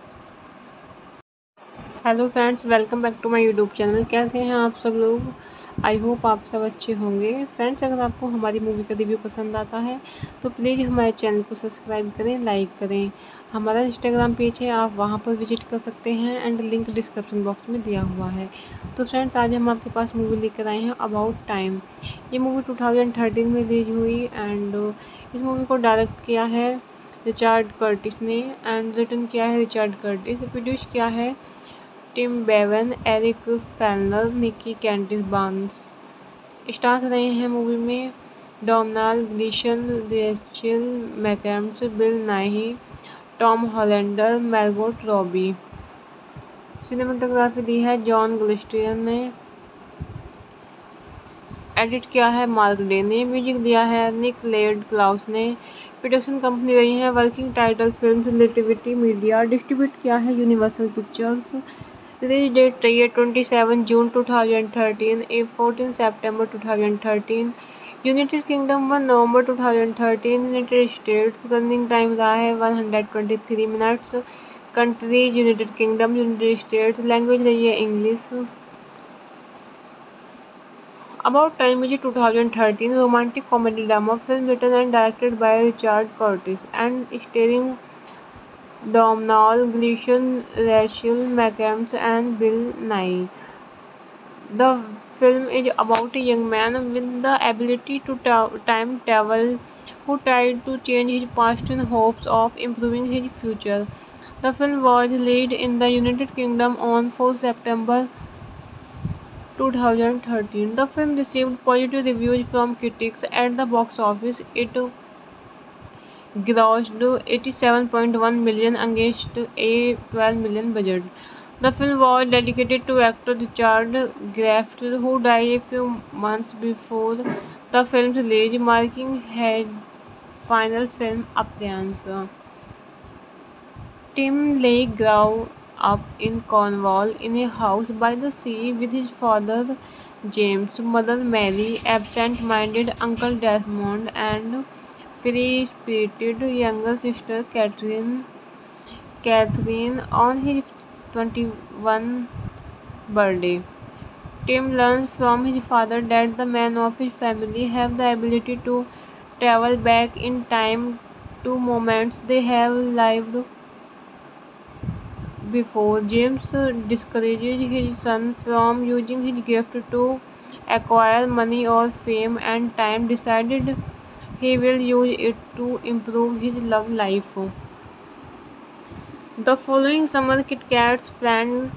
Hello friends, welcome back to my YouTube channel. कैसे हैं आप सब लोग। I hope आप सब अच्छे होंगे। Friends, अगर आपको हमारी मूवी का रिव्यू पसंद आता है तो प्लीज़ हमारे चैनल को सब्सक्राइब करें, लाइक करें। हमारा इंस्टाग्राम पेज है, आप वहां पर विजिट कर सकते हैं एंड लिंक डिस्क्रिप्शन बॉक्स में दिया हुआ है। तो फ्रेंड्स, आज हम आपके पास मूवी लेकर आए हैं अबाउट टाइम। ये मूवी टू थाउजेंड थर्टीन में रिलीज हुई एंड इस मूवी को डायरेक्ट किया है रिचर्ड कर्टिस ने एंड रिटन किया है रिचर्ड कर्टिस। प्रोड्यूस किया है Tim Bevan, Eric Fellner, Nicky Kentish Barnes. Stars रहे हैं मूवी में Donald Gleeson, Rachel McAdams, Bill Nighy, Tom Hollander, Margot Robbie. Cinematography दी है जॉन ग्लिस्टियन ने। एडिट किया है मार्क डे ने। म्यूजिक दिया है निक लेड क्लाउस ने। प्रोडक्शन कंपनी रही है Working Title Films Relativity Media. Distribute किया है यूनिवर्सल पिक्चर्स। रिलीज डेट रही है twenty seven June two thousand thirteen, ए फोर्टीन सितंबर two thousand thirteen. United Kingdom one नवंबर two thousand thirteen. United States running time रहा है one hundred twenty three minutes. Countries United Kingdom, United States. Language रही है English. About Time is a two thousand thirteen romantic comedy drama film written and directed by Richard Curtis and starring Domhnall Gleeson, Rachel McAdams, and Bill Nighy. The film is about a young man with the ability to ta- time travel who tried to change his past in hopes of improving his future. The film was released in the United Kingdom on fourth September two thousand thirteen. The film received positive reviews from critics at the box office. It grossed eighty-seven point one million against a twelve million budget. The film was dedicated to actor Richard Graft, who died a few months before the film's release, marking his final film appearance. Tim Lake grew up in Cornwall in a house by the sea with his father James, mother Mary, absent-minded uncle Desmond, and free-spirited younger sister Catherine. Catherine on his twenty-first birthday. Tim learns from his father that the men of his family have the ability to travel back in time to moments they have lived before. James discourages his son from using his gift to acquire money or fame, and Time decided he will use it to improve his love life. The following summer, Kit Kat's friend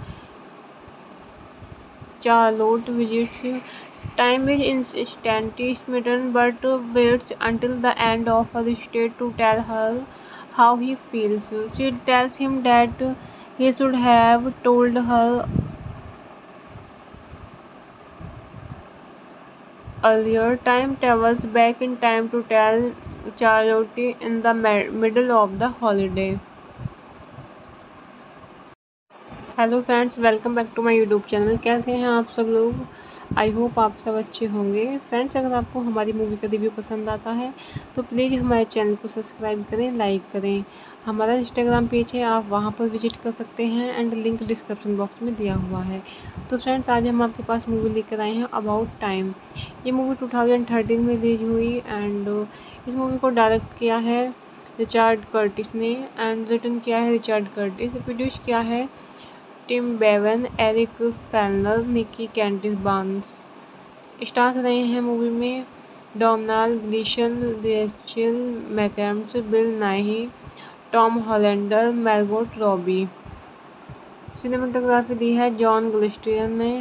Charlotte visits. Time is instantly smitten but waits until the end of her stay to tell her how he feels. She tells him that he should have told her earlier. Time travels back in time to tell Charlotte in the middle of the holiday. Hello friends, welcome back to my YouTube channel. कैसे हैं आप सब लोग। I hope आप सब अच्छे होंगे। Friends, अगर आपको हमारी मूवी का रिव्यू पसंद आता है तो प्लीज़ हमारे चैनल को सब्सक्राइब करें, लाइक करें। हमारा इंस्टाग्राम पेज है, आप वहां पर विजिट कर सकते हैं एंड लिंक डिस्क्रिप्शन बॉक्स में दिया हुआ है। तो फ्रेंड्स, आज हम आपके पास मूवी लेकर आए हैं अबाउट टाइम। ये मूवी टू थाउजेंड थर्टीन में रिलीज हुई एंड इस मूवी को डायरेक्ट किया है रिचर्ड कर्टिस ने एंड रिटन किया है रिचर्ड कर्टिस। प्रोड्यूस किया है Tim Bevan, Eric Fellner, Nicky Kentish Barnes. Stars रहे हैं मूवी में Donald Gleeson, Rachel McAdams, Bill Nighy, Tom Hollander, Margot Robbie. Cinematography दी है जॉन ग्लिस्टियन ने।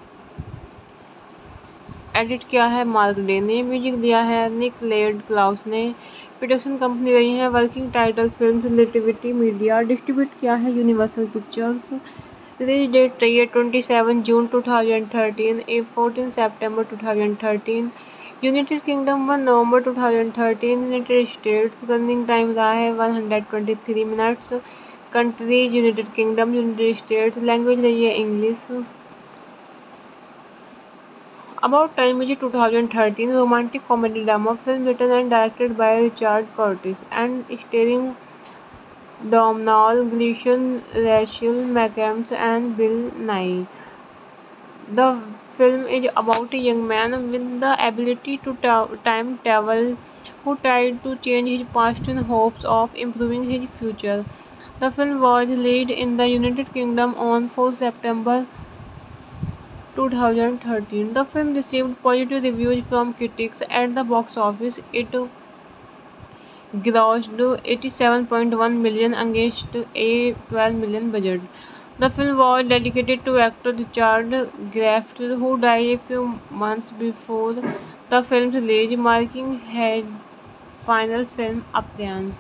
एडिट किया है मार्क डे ने। म्यूजिक दिया है निक लेड क्लाउस ने। प्रोडक्शन कंपनी रही है Working Title Films Relativity Media. Distribute किया है यूनिवर्सल पिक्चर्स। रिलीज डेट रही है twenty seven June two thousand thirteen, ए फोर्टीन सितंबर two thousand thirteen. United Kingdom one नवंबर two thousand thirteen. United States running time रहा है one hundred twenty three minutes. Countries United Kingdom, United States. Language रही है English. About Time is a two thousand thirteen romantic comedy drama film written and directed by Richard Curtis and starring Domhnall Gleeson, Rachel McAdams, and Bill Nighy. The film is about a young man with the ability to ta- time travel who tried to change his past in hopes of improving his future. The film was released in the United Kingdom on fourth September two thousand thirteen. The film received positive reviews from critics at the box office. It grossed eighty-seven point one million against a twelve million budget. The film was dedicated to actor Richard Graft, who died a few months before the film's release, marking his final film appearance.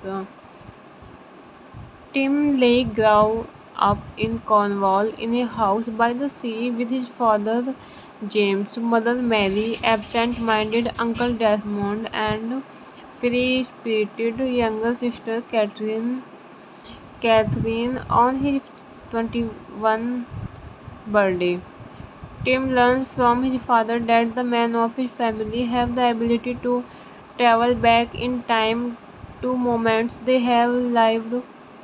Tim Lake grew up in Cornwall in a house by the sea with his father James, mother Mary, absent-minded uncle Desmond, and free-spirited younger sister Catherine. Catherine on his twenty-first birthday. Tim learns from his father that the men of his family have the ability to travel back in time to moments they have lived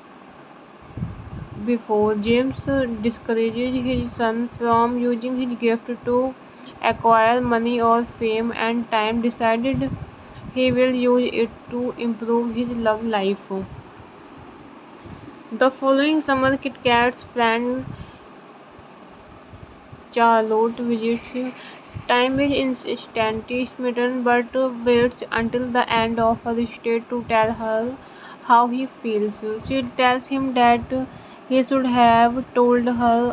before. James discourages his son from using his gift to acquire money or fame, and Time decided he will use it to improve his love life. The following summer, Kit Kat's friend Charlotte visits Time is instantly smitten but waits until the end of her stay to tell her how he feels. She tells him that he should have told her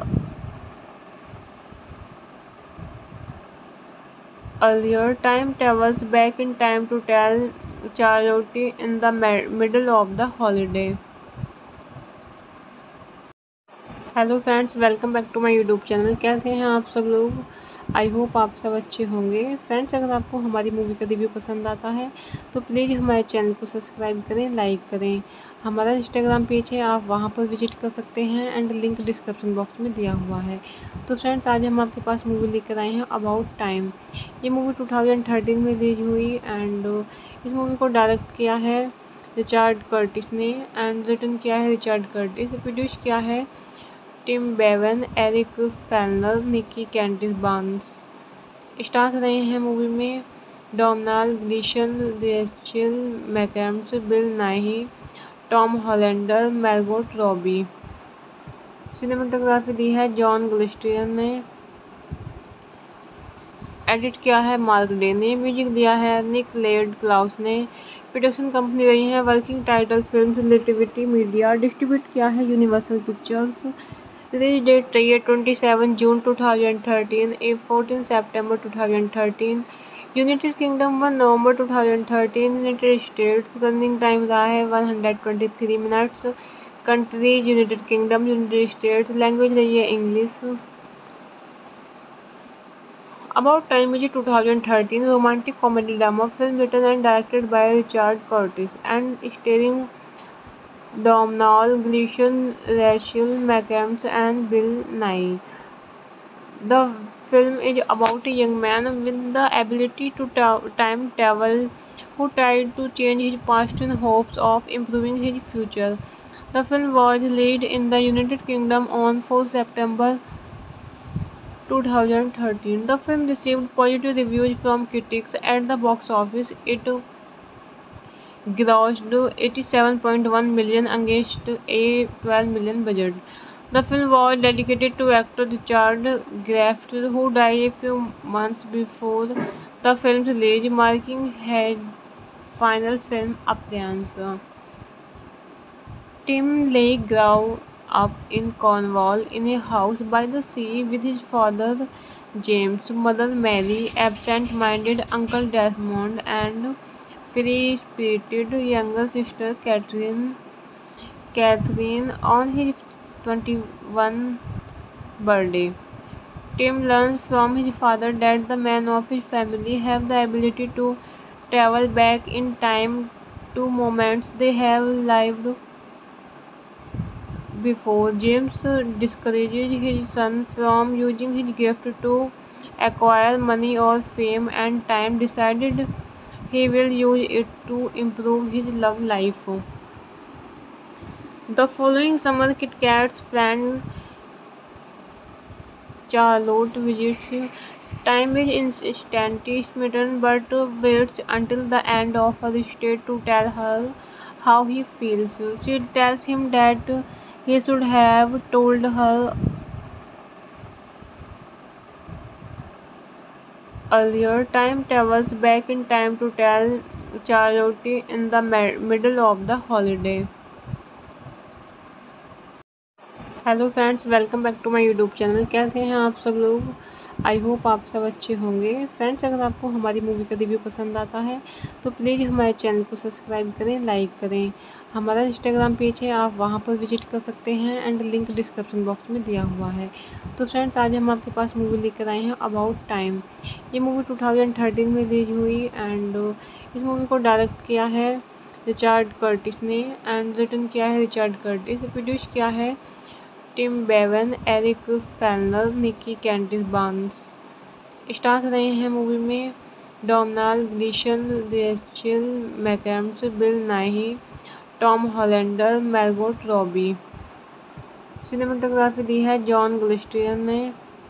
earlier. Time travels back in time to tell Charlotte in the middle of the holiday. Hello friends, welcome back to my YouTube channel. कैसे हैं आप सब लोग? I hope आप सब अच्छे होंगे। Friends, अगर आपको हमारी मूवी का रिव्यू पसंद आता है तो प्लीज़ हमारे चैनल को सब्सक्राइब करें, लाइक करें। हमारा इंस्टाग्राम पेज है, आप वहां पर विजिट कर सकते हैं एंड लिंक डिस्क्रिप्शन बॉक्स में दिया हुआ है। तो फ्रेंड्स, आज हम आपके पास मूवी लेकर आए हैं अबाउट टाइम। ये मूवी टू थाउजेंड थर्टीन में रिलीज हुई एंड इस मूवी को डायरेक्ट किया है रिचर्ड कर्टिस ने एंड रिटन किया है रिचर्ड कर्टिस। प्रोड्यूस किया है Tim Bevan, Eric Fellner, Nicky Kentish Barnes. Stars रहे हैं मूवी में Donald Gleeson, Rachel McAdams, Bill Nighy, Tom Hollander, Margot Robbie. Cinematography दी है जॉन ग्लिस्टियन ने। एडिट किया है मार्क डे ने। म्यूजिक दिया है निक लेड क्लाउस ने। प्रोडक्शन कंपनी रही है Working Title Films Relativity Media. Distribute किया है यूनिवर्सल पिक्चर्स। रिलीज डेट रही है सत्ताईस जून टू थाउजेंड थर्टीन, ए चौदह सितंबर two thousand thirteen. United Kingdom one नवंबर two thousand thirteen. United States running time रहा है one hundred twenty three minutes. Countries United Kingdom, United States. Language रही है English. About time is a two thousand thirteen romantic comedy drama film written and directed by Richard Curtis and starring Domhnall Gleeson, Rachel McAdams, and Bill Nighy. The film is about a young man with the ability to ta- time travel who tried to change his past in hopes of improving his future. The film was released in the United Kingdom on fourth September two thousand thirteen. The film received positive reviews from critics at the box office. It grossed eighty-seven point one million against a twelve million budget. The film was dedicated to actor Richard Graft, who died a few months before the film's release, marking his final film appearance. Tim Lake grew up in Cornwall in a house by the sea with his father James, mother Mary, absent-minded uncle Desmond, and free-spirited younger sister Catherine. Catherine on his twenty-first birthday. Tim learns from his father that the men of his family have the ability to travel back in time to moments they have lived before. James discourages his son from using his gift to acquire money or fame, and Time decided he will use it to improve his love life. The following summer, Kit Kat's friend Charlotte visits Time is instantly smitten, but waits until the end of her stay to tell her how he feels. She tells him that he should have told her earlier. Time travels back in time to tell Charlotte in the me- middle of the holiday. Hello friends, welcome back to my YouTube channel. कैसे हैं आप सब लोग? I hope आप सब अच्छे होंगे। Friends, अगर आपको हमारी मूवी का रिव्यू पसंद आता है तो प्लीज़ हमारे चैनल को सब्सक्राइब करें, लाइक करें। हमारा इंस्टाग्राम पेज है, आप वहां पर विजिट कर सकते हैं एंड लिंक डिस्क्रिप्शन बॉक्स में दिया हुआ है। तो फ्रेंड्स, आज हम आपके पास मूवी लेकर आए हैं अबाउट टाइम। ये मूवी टू थाउजेंड थर्टीन में रिलीज हुई एंड इस मूवी को डायरेक्ट किया है रिचर्ड कर्टिस ने एंड रिटन किया है रिचर्ड कर्टिस। प्रोड्यूस किया है Tim Bevan, Eric Fellner, Nicky Kentish Barnes. Stars रहे हैं मूवी में Donald Gleeson, Rachel McAdams, Bill Nighy, Tom Hollander, Margot Robbie. Cinematography दी है जॉन ग्लिस्टियन ने।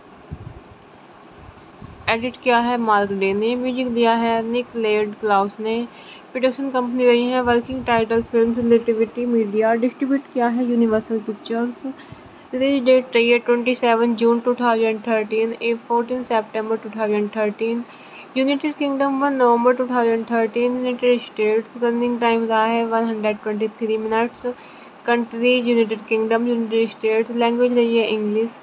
एडिट किया है मार्क डे ने। म्यूजिक दिया है निक लेड क्लाउस ने। प्रोडक्शन कंपनी रही है Working Title Films Relativity Media. Distribute किया है यूनिवर्सल पिक्चर्स। रिलीज डेट रही है twenty seven June two thousand thirteen, ए फोर्टीन सितंबर two thousand thirteen. United Kingdom one नवंबर two thousand thirteen. United States running time रहा है one hundred twenty three minutes. Countries United Kingdom, United States. Language रही है English.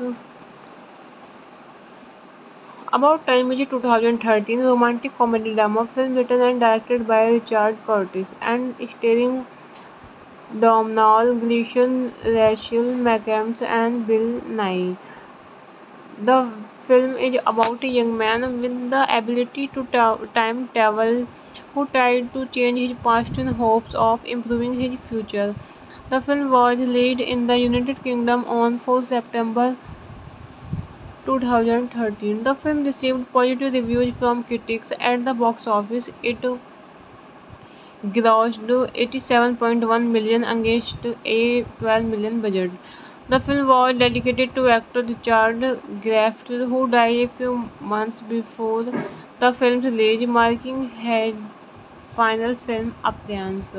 About time is a two thousand thirteen romantic comedy drama film written and directed by Richard Curtis and starring Domhnall Gleeson, Rachel McAdams and Bill Nighy. The film is about a young man with the ability to ta- time travel who tried to change his past in hopes of improving his future. The film was released in the United Kingdom on fourth September two thousand thirteen. The film received positive reviews from critics at the box office. It grossed eighty-seven point one million against a twelve million budget. The film was dedicated to actor Richard Graft, who died a few months before the film's release, marking his final film appearance.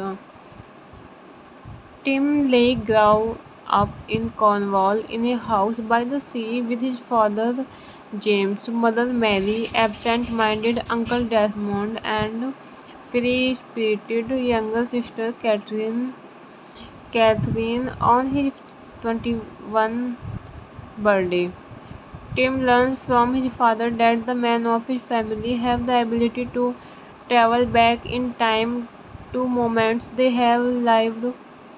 Tim Lake grew up in Cornwall in a house by the sea with his father James, mother Mary, absent-minded uncle Desmond, and free-spirited younger sister Catherine. Catherine on his twenty-first birthday. Tim learns from his father that the men of his family have the ability to travel back in time to moments they have lived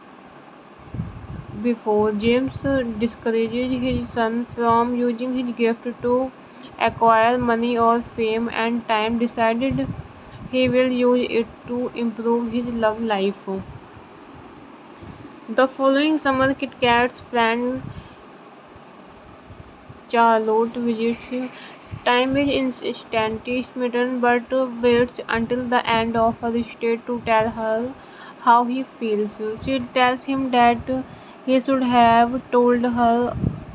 before. James discourages his son from using his gift to acquire money or fame, and Time decided he will use it to improve his love life. The following summer, Kit Kat's friend Charlotte visits. Time is instantly smitten, but waits until the end of her stay to tell her how he feels. She tells him that he should have told her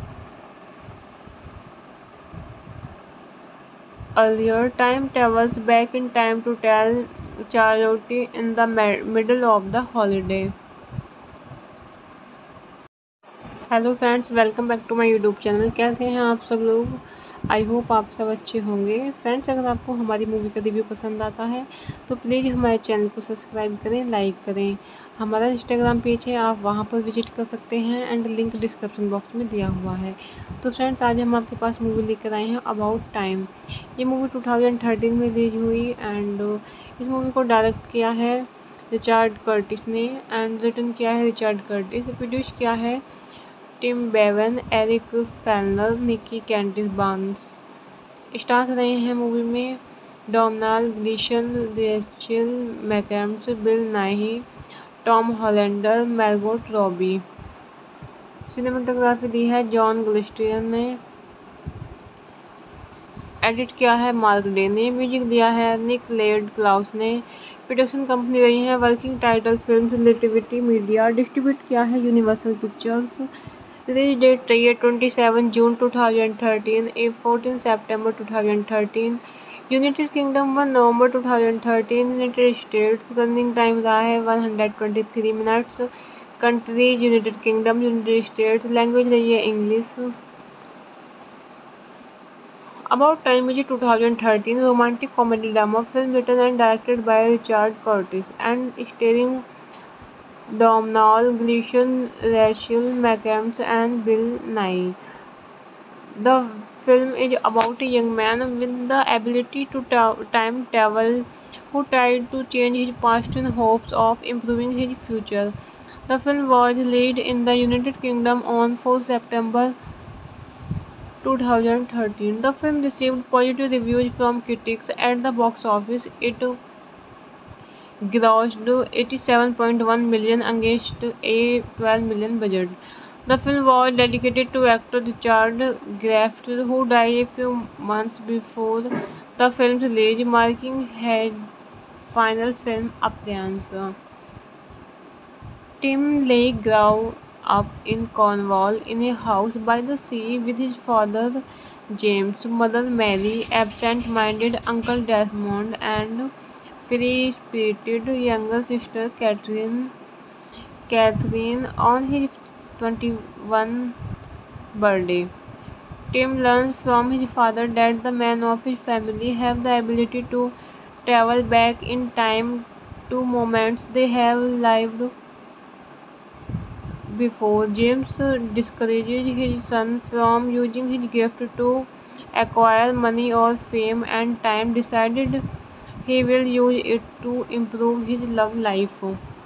earlier. Time travels back in time to tell Charlotte in the me- middle of the holiday. Hello friends, welcome back to my YouTube channel. कैसे हैं आप सब लोग? I hope आप सब अच्छे होंगे। Friends, अगर आपको हमारी मूवी का रिव्यू पसंद आता है तो प्लीज़ हमारे चैनल को सब्सक्राइब करें, लाइक करें। हमारा इंस्टाग्राम पेज है, आप वहां पर विजिट कर सकते हैं एंड लिंक डिस्क्रिप्शन बॉक्स में दिया हुआ है। तो फ्रेंड्स, आज हम आपके पास मूवी लेकर आए हैं अबाउट टाइम। ये मूवी टू थाउजेंड थर्टीन में रिलीज हुई एंड इस मूवी को डायरेक्ट किया है रिचर्ड कर्टिस ने एंड रिटन किया है रिचर्ड कर्टिस। प्रोड्यूस किया है Tim Bevan, Eric Fellner, Nicky Kentish Barnes. Stars रहे हैं मूवी में Donald Gleeson, Rachel McAdams, Bill Nighy, Tom Hollander, Margot Robbie. Cinematography दी है जॉन ग्लिस्टियन ने। एडिट किया है मार्क डे ने। म्यूजिक दिया है निक लेड क्लाउस ने। प्रोडक्शन कंपनी रही है Working Title Films Relativity Media. Distribute किया है यूनिवर्सल पिक्चर्स। Release date रही है twenty-seven June twenty thirteen, a fourteen September twenty thirteen, United Kingdom one November twenty thirteen, United States running time रहा है one hundred twenty-three minutes, countries United Kingdom, United States, language रही है English. About Time is a twenty thirteen romantic comedy drama film written and directed by Richard Curtis and starring Domhnall Gleeson, Rachel McAdams, and Bill Nighy. The film is about a young man with the ability to ta- time travel who tried to change his past in hopes of improving his future. The film was released in the United Kingdom on fourth September twenty thirteen. The film received positive reviews from critics at the box office. It grossed eighty-seven point one million against a twelve million budget. The film was dedicated to actor Richard Graft, who died a few months before the film's release, marking his final film appearance. Tim Lake grew up in Cornwall in a house by the sea with his father James, mother Mary, absent-minded uncle Desmond, and free-spirited younger sister Catherine. Catherine on his twenty-first birthday. Tim learns from his father that the men of his family have the ability to travel back in time to moments they have lived before. James discourages his son from using his gift to acquire money or fame, and Time decided he will use it to improve his love life.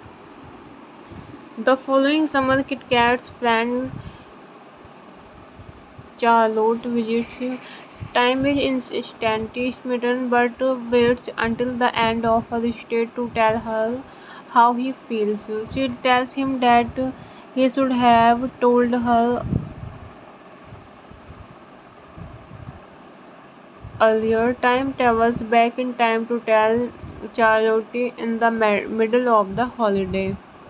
The following summer, Kit Kat's friend Charlotte visits. Time is instantly smitten but waits until the end of her stay to tell her how he feels. She tells him that he should have told her earlier. Time travels back in time to tell Charlotte in the middle of the holiday.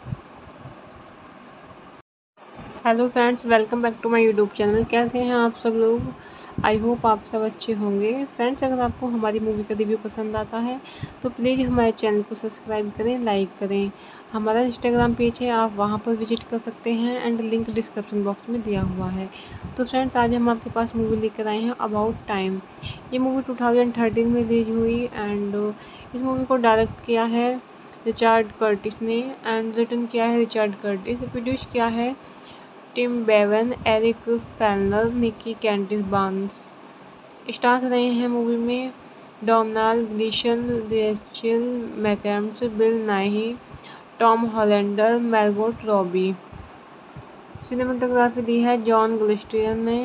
Hello friends, welcome back to my YouTube channel. कैसे हैं आप सब लोग? I hope आप सब अच्छे होंगे। Friends, अगर आपको हमारी मूवी का रिव्यू पसंद आता है तो प्लीज़ हमारे चैनल को सब्सक्राइब करें, लाइक करें। हमारा इंस्टाग्राम पेज है, आप वहां पर विजिट कर सकते हैं एंड लिंक डिस्क्रिप्शन बॉक्स में दिया हुआ है। तो फ्रेंड्स, आज हम आपके पास मूवी लेकर आए हैं अबाउट टाइम। ये मूवी टू थाउजेंड थर्टीन में रिलीज हुई एंड इस मूवी को डायरेक्ट किया है रिचर्ड कर्टिस ने एंड रिटन किया है रिचर्ड कर्टिस। प्रोड्यूस किया है Tim Bevan, Eric Fellner, Nicky Kentish Barnes. Stars रहे हैं मूवी में Domhnall Gleeson, Rachel McAdams, Bill Nighy, Tom Hollander, Margot Robbie. Cinematography दी है जॉन ग्लिस्टियन ने।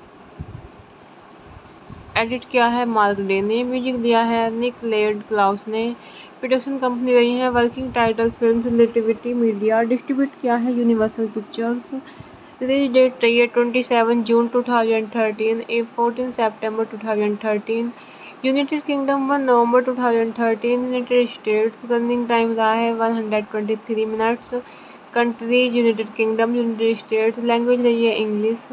एडिट किया है मार्क डे ने। म्यूजिक दिया है निक लेड क्लाउस ने। प्रोडक्शन कंपनी रही है Working Title Films Relativity Media. Distribute किया है यूनिवर्सल पिक्चर्स। Release date रही है twenty-seven June twenty thirteen, a fourteen September twenty thirteen, United Kingdom one November twenty thirteen, United States running time रहा है one hundred twenty-three minutes, countries United Kingdom, United States, language रही है English.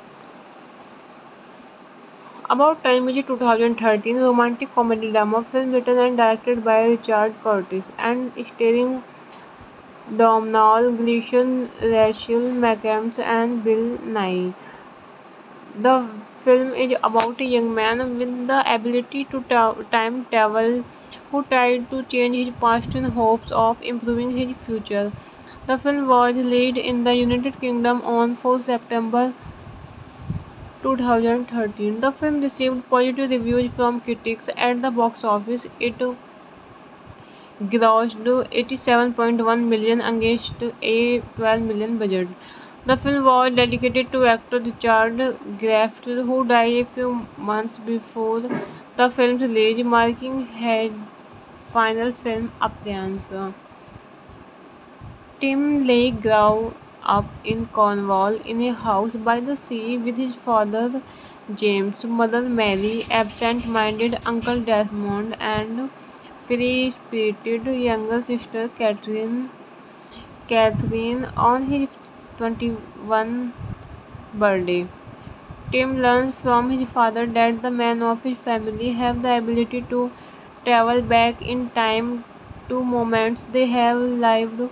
About Time is a twenty thirteen romantic comedy drama film written and directed by Richard Curtis and starring Domhnall Gleeson, Rachel McAdams, and Bill Nighy. The film is about a young man with the ability to ta- time travel who tried to change his past in hopes of improving his future. The film was released in the United Kingdom on fourth September twenty thirteen. The film received positive reviews from critics at the box office. It grossed eighty-seven point one million against a twelve million budget. The film was dedicated to actor Richard Graft, who died a few months before the film's release, marking his final film appearance. Tim Lake grew up in Cornwall in a house by the sea with his father James, mother Mary, absent-minded uncle Desmond, and free-spirited younger sister Catherine. Catherine on his twenty-first birthday. Tim learns from his father that the men of his family have the ability to travel back in time to moments they have lived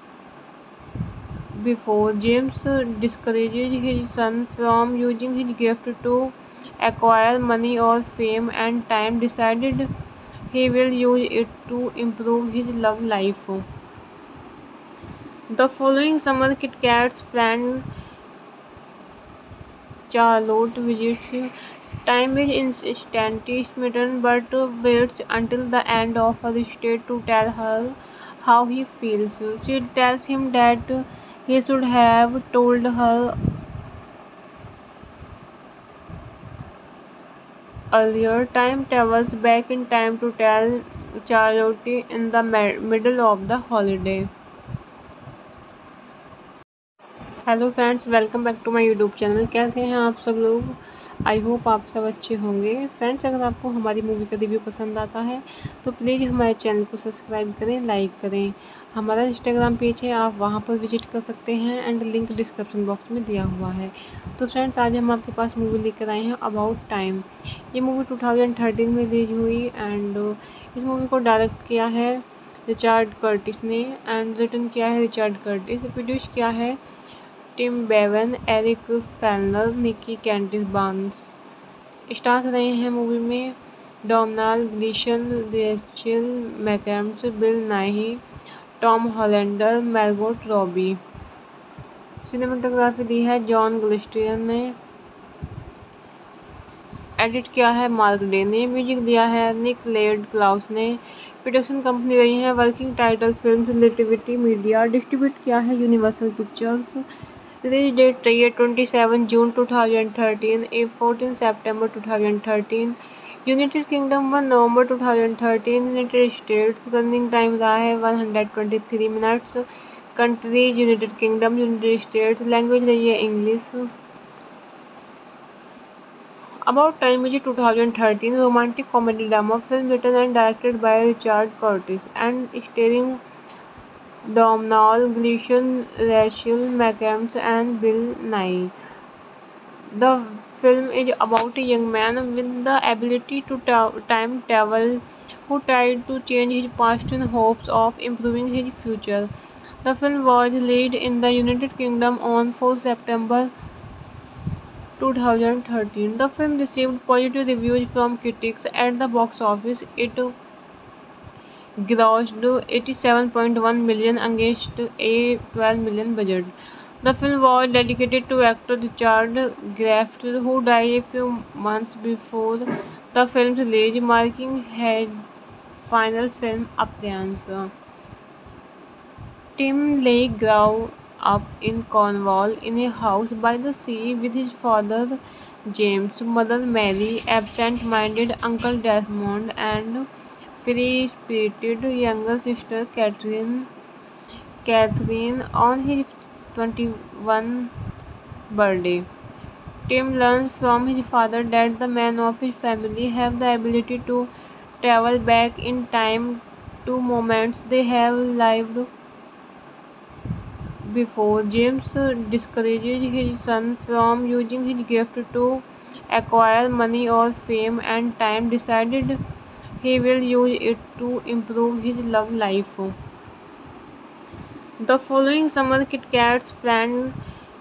before. James discourages his son from using his gift to acquire money or fame, and Time decided he will use it to improve his love life. The following summer, Kit Kat's friend Charlotte visits Time is instantly smitten but waits until the end of her stay to tell her how he feels. She tells him that he should have told her earlier. Time travels back in time to tell Charlotte in the middle of the holiday. Hello friends, welcome back to my YouTube channel. कैसे हैं आप सब लोग? I hope आप सब अच्छे होंगे। Friends, अगर आपको हमारी मूवी का रिव्यू पसंद आता है तो प्लीज़ हमारे चैनल को सब्सक्राइब करें, लाइक करें। हमारा इंस्टाग्राम पेज है, आप वहां पर विजिट कर सकते हैं एंड लिंक डिस्क्रिप्शन बॉक्स में दिया हुआ है। तो फ्रेंड्स, आज हम आपके पास मूवी लेकर आए हैं अबाउट टाइम। ये मूवी टू थाउजेंड थर्टीन में रिलीज हुई एंड इस मूवी को डायरेक्ट किया है रिचर्ड कर्टिस ने एंड रिटन किया है रिचर्ड कर्टिस। प्रोड्यूस किया है Tim Bevan, Eric Fellner, Nicky Kentish Barnes. Stars रहे हैं मूवी में Donald Gleeson, Rachel McAdams, Bill Nighy, Tom Hollander, Margot Robbie. Cinematography दी है जॉन ग्लिस्टियन ने। एडिट किया है मार्क डे ने। म्यूजिक दिया है निक लेड क्लाउस ने। प्रोडक्शन कंपनी रही है Working Title Films Relativity Media. Distribute किया है यूनिवर्सल पिक्चर्स। रिलीज डेट रही है twenty seven June two thousand thirteen, ए फोर्टीन सितंबर two thousand thirteen. United Kingdom one नवंबर two thousand thirteen. United States running time रहा है one hundred twenty three minutes. Countries United Kingdom, United States. Language रही है English. About time is a two thousand thirteen romantic comedy drama film written and directed by Richard Curtis and starring Domhnall Gleeson, Rachel McAdams and Bill Nighy. The film is about a young man with the ability to ta- time travel who tried to change his past in hopes of improving his future. The film was released in the United Kingdom on fourth September two thousand thirteen. The film received positive reviews from critics at the box office. It grossed eighty-seven point one million against a twelve million budget. The film was dedicated to actor Richard Graft, who died a few months before the film's release, marking his final film appearance. Tim Lay grew up in Cornwall in a house by the sea with his father James, mother Mary, absent-minded uncle Desmond, and free-spirited younger sister Catherine. Catherine on his twenty-first birthday. Tim learns from his father that the men of his family have the ability to travel back in time to moments they have lived before. James discourages his son from using his gift to acquire money or fame, and Time decided he will use it to improve his love life. The following summer, Kit Kat's friend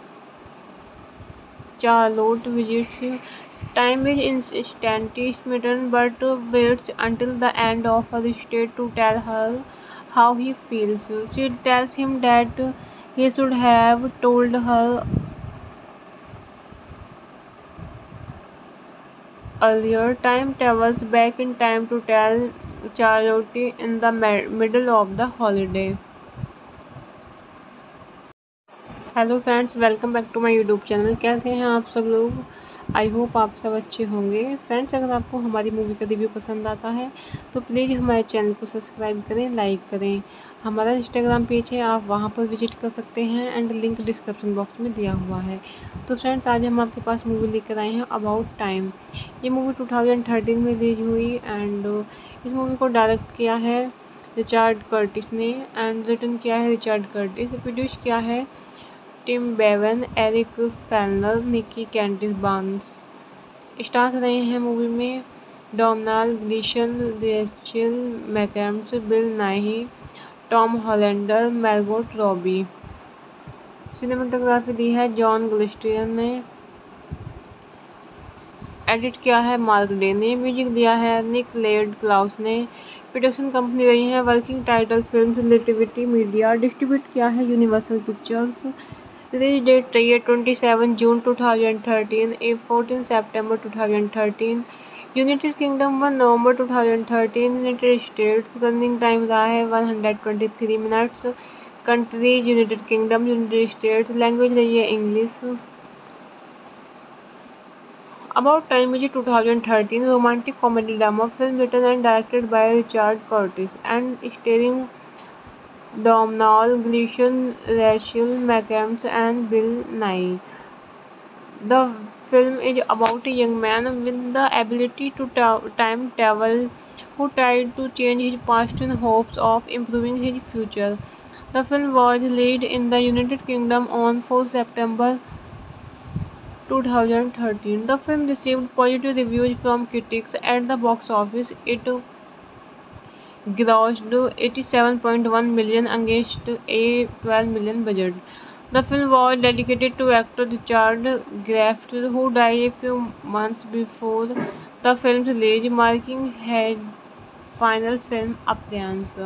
Charlotte visits Time is instantly smitten but waits until the end of her stay to tell her how he feels. She tells him that he should have told her earlier. Time travels back in time to tell Charlotte in the middle of the holiday. Hello friends, welcome back to my YouTube channel. कैसे हैं आप सब लोग? I hope आप सब अच्छे होंगे। Friends, अगर आपको हमारी मूवी का रिव्यू पसंद आता है तो प्लीज़ हमारे चैनल को सब्सक्राइब करें, लाइक करें। हमारा इंस्टाग्राम पेज है, आप वहां पर विजिट कर सकते हैं एंड लिंक डिस्क्रिप्शन बॉक्स में दिया हुआ है। तो फ्रेंड्स, आज हम आपके पास मूवी लेकर आए हैं अबाउट टाइम। ये मूवी टू थाउजेंड थर्टीन में रिलीज हुई एंड इस मूवी को डायरेक्ट किया है रिचर्ड कर्टिस ने एंड रिटन किया है रिचर्ड कर्टिस। प्रोड्यूस किया है Tim Bevan, Eric Fellner, Nicky Kentish Barnes. Stars रहे हैं मूवी में Donald Gleeson, Rachel McAdams, Bill Nighy, Tom Hollander, Margot Robbie. Cinematography दी है जॉन ग्लिस्टियर ने। एडिट किया है मार्क डे ने। म्यूजिक दिया है निक लेड क्लाउस ने। प्रोडक्शन कंपनी रही है Working Title Films Relativity Media. Distribute किया है यूनिवर्सल पिक्चर्स। रिलीज डेट रही है सत्ताईस जून दो हज़ार तेरह, ए चौदह सितंबर दो हज़ार तेरह, यूनाइटेड किंगडम एक नवंबर दो हज़ार तेरह, यूनाइटेड स्टेट्स। रनिंग टाइम रहा है एक सौ तेईस minutes. Countries United Kingdom, United States. Language रही है English. About Time is a twenty thirteen romantic comedy drama film written and directed by Richard Curtis and starring Domhnall Gleeson, Rachel McAdams, and Bill Nighy. The film is about a young man with the ability to ta- time travel who tried to change his past in hopes of improving his future. The film was released in the United Kingdom on fourth September two thousand thirteen. The film received positive reviews from critics at the box office. It grossed eighty-seven point one million against a twelve million budget. The film was dedicated to actor Richard Graft, who died a few months before the film's release, marking his final film appearance.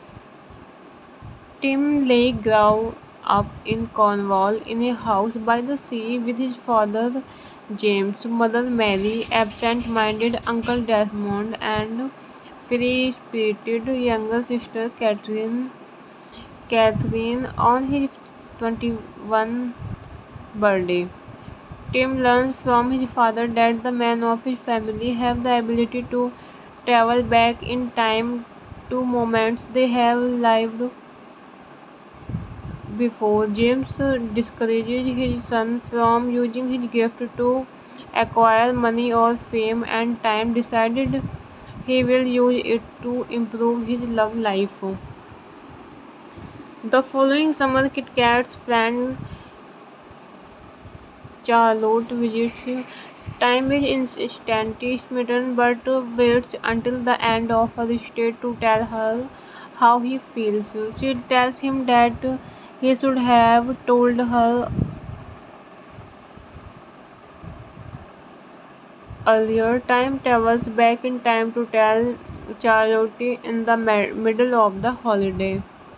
Tim Lake grew up in Cornwall in a house by the sea with his father James, mother Mary, absent-minded uncle Desmond, and free-spirited younger sister Catherine. Catherine on his twenty-first birthday. Tim learns from his father that the men of his family have the ability to travel back in time to moments they have lived before. James discourages his son from using his gift to acquire money or fame, and Time decided he will use it to improve his love life. The following summer, Kit Kat's friend Charlotte visits. Time is instantly smitten but waits until the end of her stay to tell her how he feels. She tells him that he should have told her earlier. Time travels back in time to tell Charlotte in the middle of the holiday.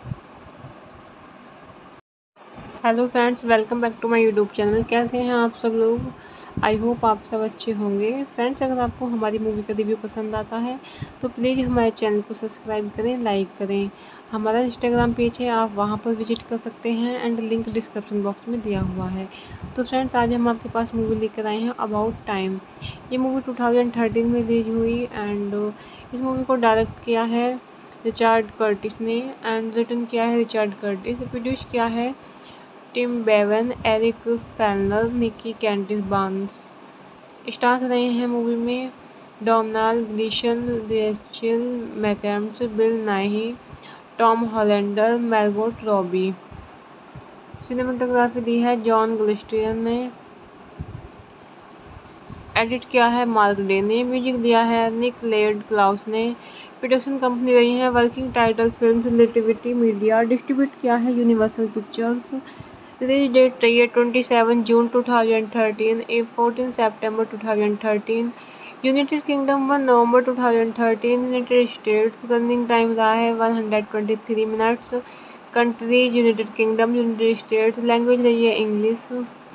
Hello friends, welcome back to my YouTube channel. कैसे हैं आप सब लोग? I hope आप सब अच्छे होंगे। Friends, अगर आपको हमारी मूवी का रिव्यू पसंद आता है तो प्लीज़ हमारे चैनल को सब्सक्राइब करें, लाइक करें। हमारा इंस्टाग्राम पेज है, आप वहां पर विजिट कर सकते हैं एंड लिंक डिस्क्रिप्शन बॉक्स में दिया हुआ है। तो फ्रेंड्स, आज हम आपके पास मूवी लेकर आए हैं अबाउट टाइम। ये मूवी टू थाउजेंड थर्टीन में रिलीज हुई एंड इस मूवी को डायरेक्ट किया है रिचर्ड कर्टिस ने एंड रिटन किया है रिचर्ड कर्टिस। प्रोड्यूस किया है Tim Bevan, Eric Fellner, Nicky Kentish Barnes. Stars रहे हैं मूवी में Donald Gleeson, Rachel McAdams, Bill Nighy, Tom Hollander, Margot Robbie. Cinematography दी है जॉन ग्लिस्टियर ने। एडिट किया है मार्क डे ने। म्यूजिक दिया है निक लेड क्लाउस ने। प्रोडक्शन कंपनी रही है Working Title Films Relativity Media. Distribute किया है यूनिवर्सल पिक्चर्स। रिलीज डेट रही है सत्ताईस जून दो हज़ार तेरह, ए चौदह सितंबर दो हज़ार तेरह, यूनाइटेड किंगडम एक नवंबर दो हज़ार तेरह, यूनाइटेड स्टेट्स। रनिंग टाइम रहा है एक सौ तेईस minutes. Countries United Kingdom, United States. Language रही है English.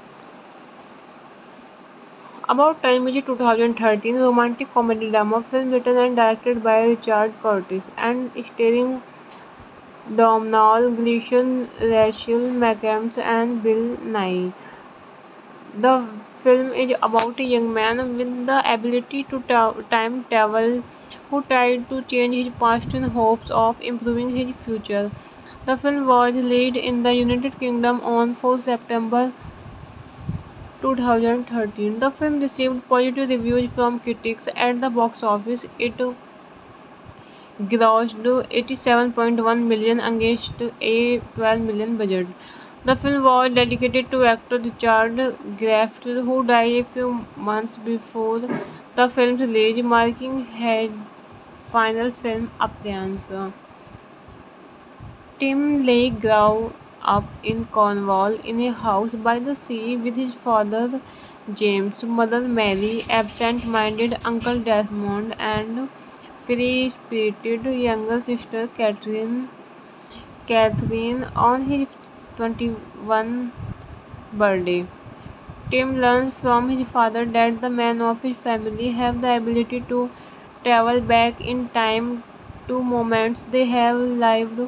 About Time is a twenty thirteen romantic comedy drama film written and directed by Richard Curtis and starring Domhnall Gleeson, Rachel McAdams, and Bill Nighy. The film is about a young man with the ability to ta- time travel who tried to change his past in hopes of improving his future. The film was released in the United Kingdom on fourth September two thousand thirteen. The film received positive reviews from critics at the box office. It grossed eighty-seven point one million against a twelve million budget. The film was dedicated to actor Richard Graft, who died a few months before the film's release, marking his final film appearance. Tim Lake grew up in Cornwall in a house by the sea with his father James, mother Mary, absent-minded uncle Desmond, and free-spirited younger sister Catherine. Catherine on his twenty-first birthday. Tim learns from his father that the men of his family have the ability to travel back in time to moments they have lived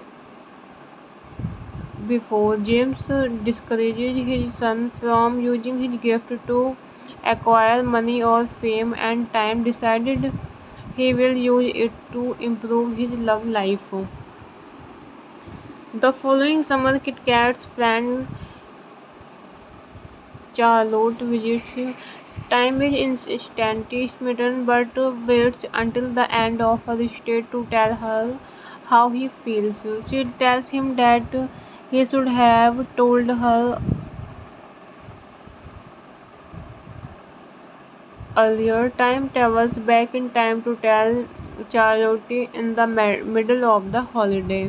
before. James discourages his son from using his gift to acquire money or fame, and Time decided he will use it to improve his love life. The following summer, Kit Kat's friend Charlotte visits Time is instantly smitten but waits until the end of her stay to tell her how he feels. She tells him that he should have told her earlier. Time travels back in time to tell Charlotte in the middle of the holiday.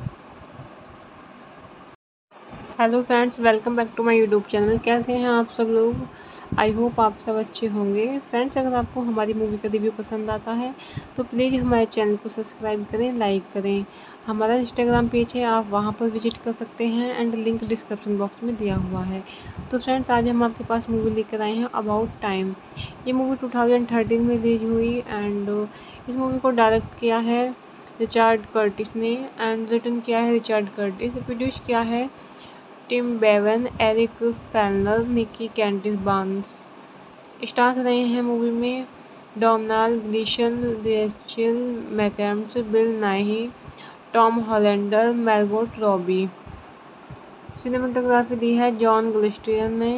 Hello friends, welcome back to my YouTube channel. कैसे हैं आप सब लोग। I hope आप सब अच्छे होंगे। Friends, अगर आपको हमारी मूवी का रिव्यू पसंद आता है तो प्लीज़ हमारे चैनल को सब्सक्राइब करें, लाइक करें। हमारा इंस्टाग्राम पेज है, आप वहां पर विजिट कर सकते हैं एंड लिंक डिस्क्रिप्शन बॉक्स में दिया हुआ है। तो फ्रेंड्स, आज हम आपके पास मूवी लेकर आए हैं अबाउट टाइम। ये मूवी टू थाउजेंड थर्टीन में रिलीज हुई एंड इस मूवी को डायरेक्ट किया है रिचर्ड कर्टिस ने एंड रिटन किया है रिचर्ड कर्टिस। प्रोड्यूस किया है Tim Bevan, Eric Fellner, Nicky Kentish Barnes. Stars रहे हैं मूवी में Donald Gleeson, Rachel McAdams, Bill Nighy, Tom Hollander, Margot Robbie. Cinematography दी है जॉन ग्लिस्टियन ने।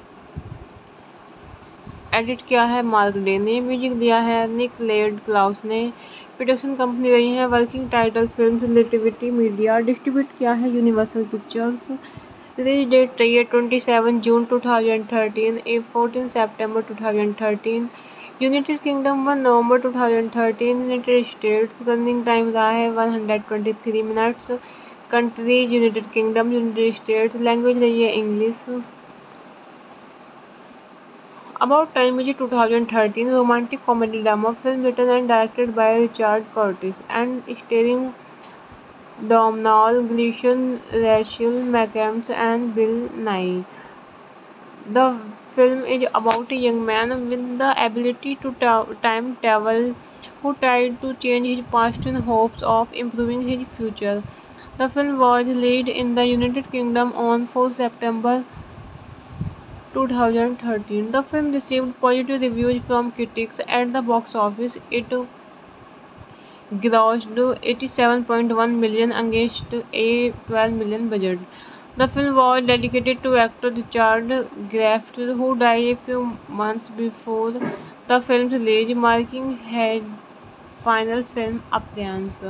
एडिट किया है मार्क डे ने। म्यूजिक दिया है निक लेड क्लाउस ने। प्रोडक्शन कंपनी रही है Working Title Films Relativity Media. Distribute किया है यूनिवर्सल पिक्चर्स। रिलीज डेट रही है twenty seven June two thousand thirteen, ए फोर्टीन सितंबर two thousand thirteen. United Kingdom one नवंबर two thousand thirteen. United States running time रहा है one hundred twenty three minutes. Countries United Kingdom, United States. Language रही है English. About time is a two thousand thirteen romantic comedy drama film written and directed by Richard Curtis and starring Domhnall Gleeson, Rachel McAdams and Bill Nighy. The film is about a young man with the ability to ta- time travel who tried to change his past in hopes of improving his future. The film was released in the United Kingdom on fourth September two thousand thirteen. The film received positive reviews from critics at the box office. It grossed eighty-seven point one million against a twelve million budget. The film was dedicated to actor Richard Graft, who died a few months before the film's release, marking his final film appearance.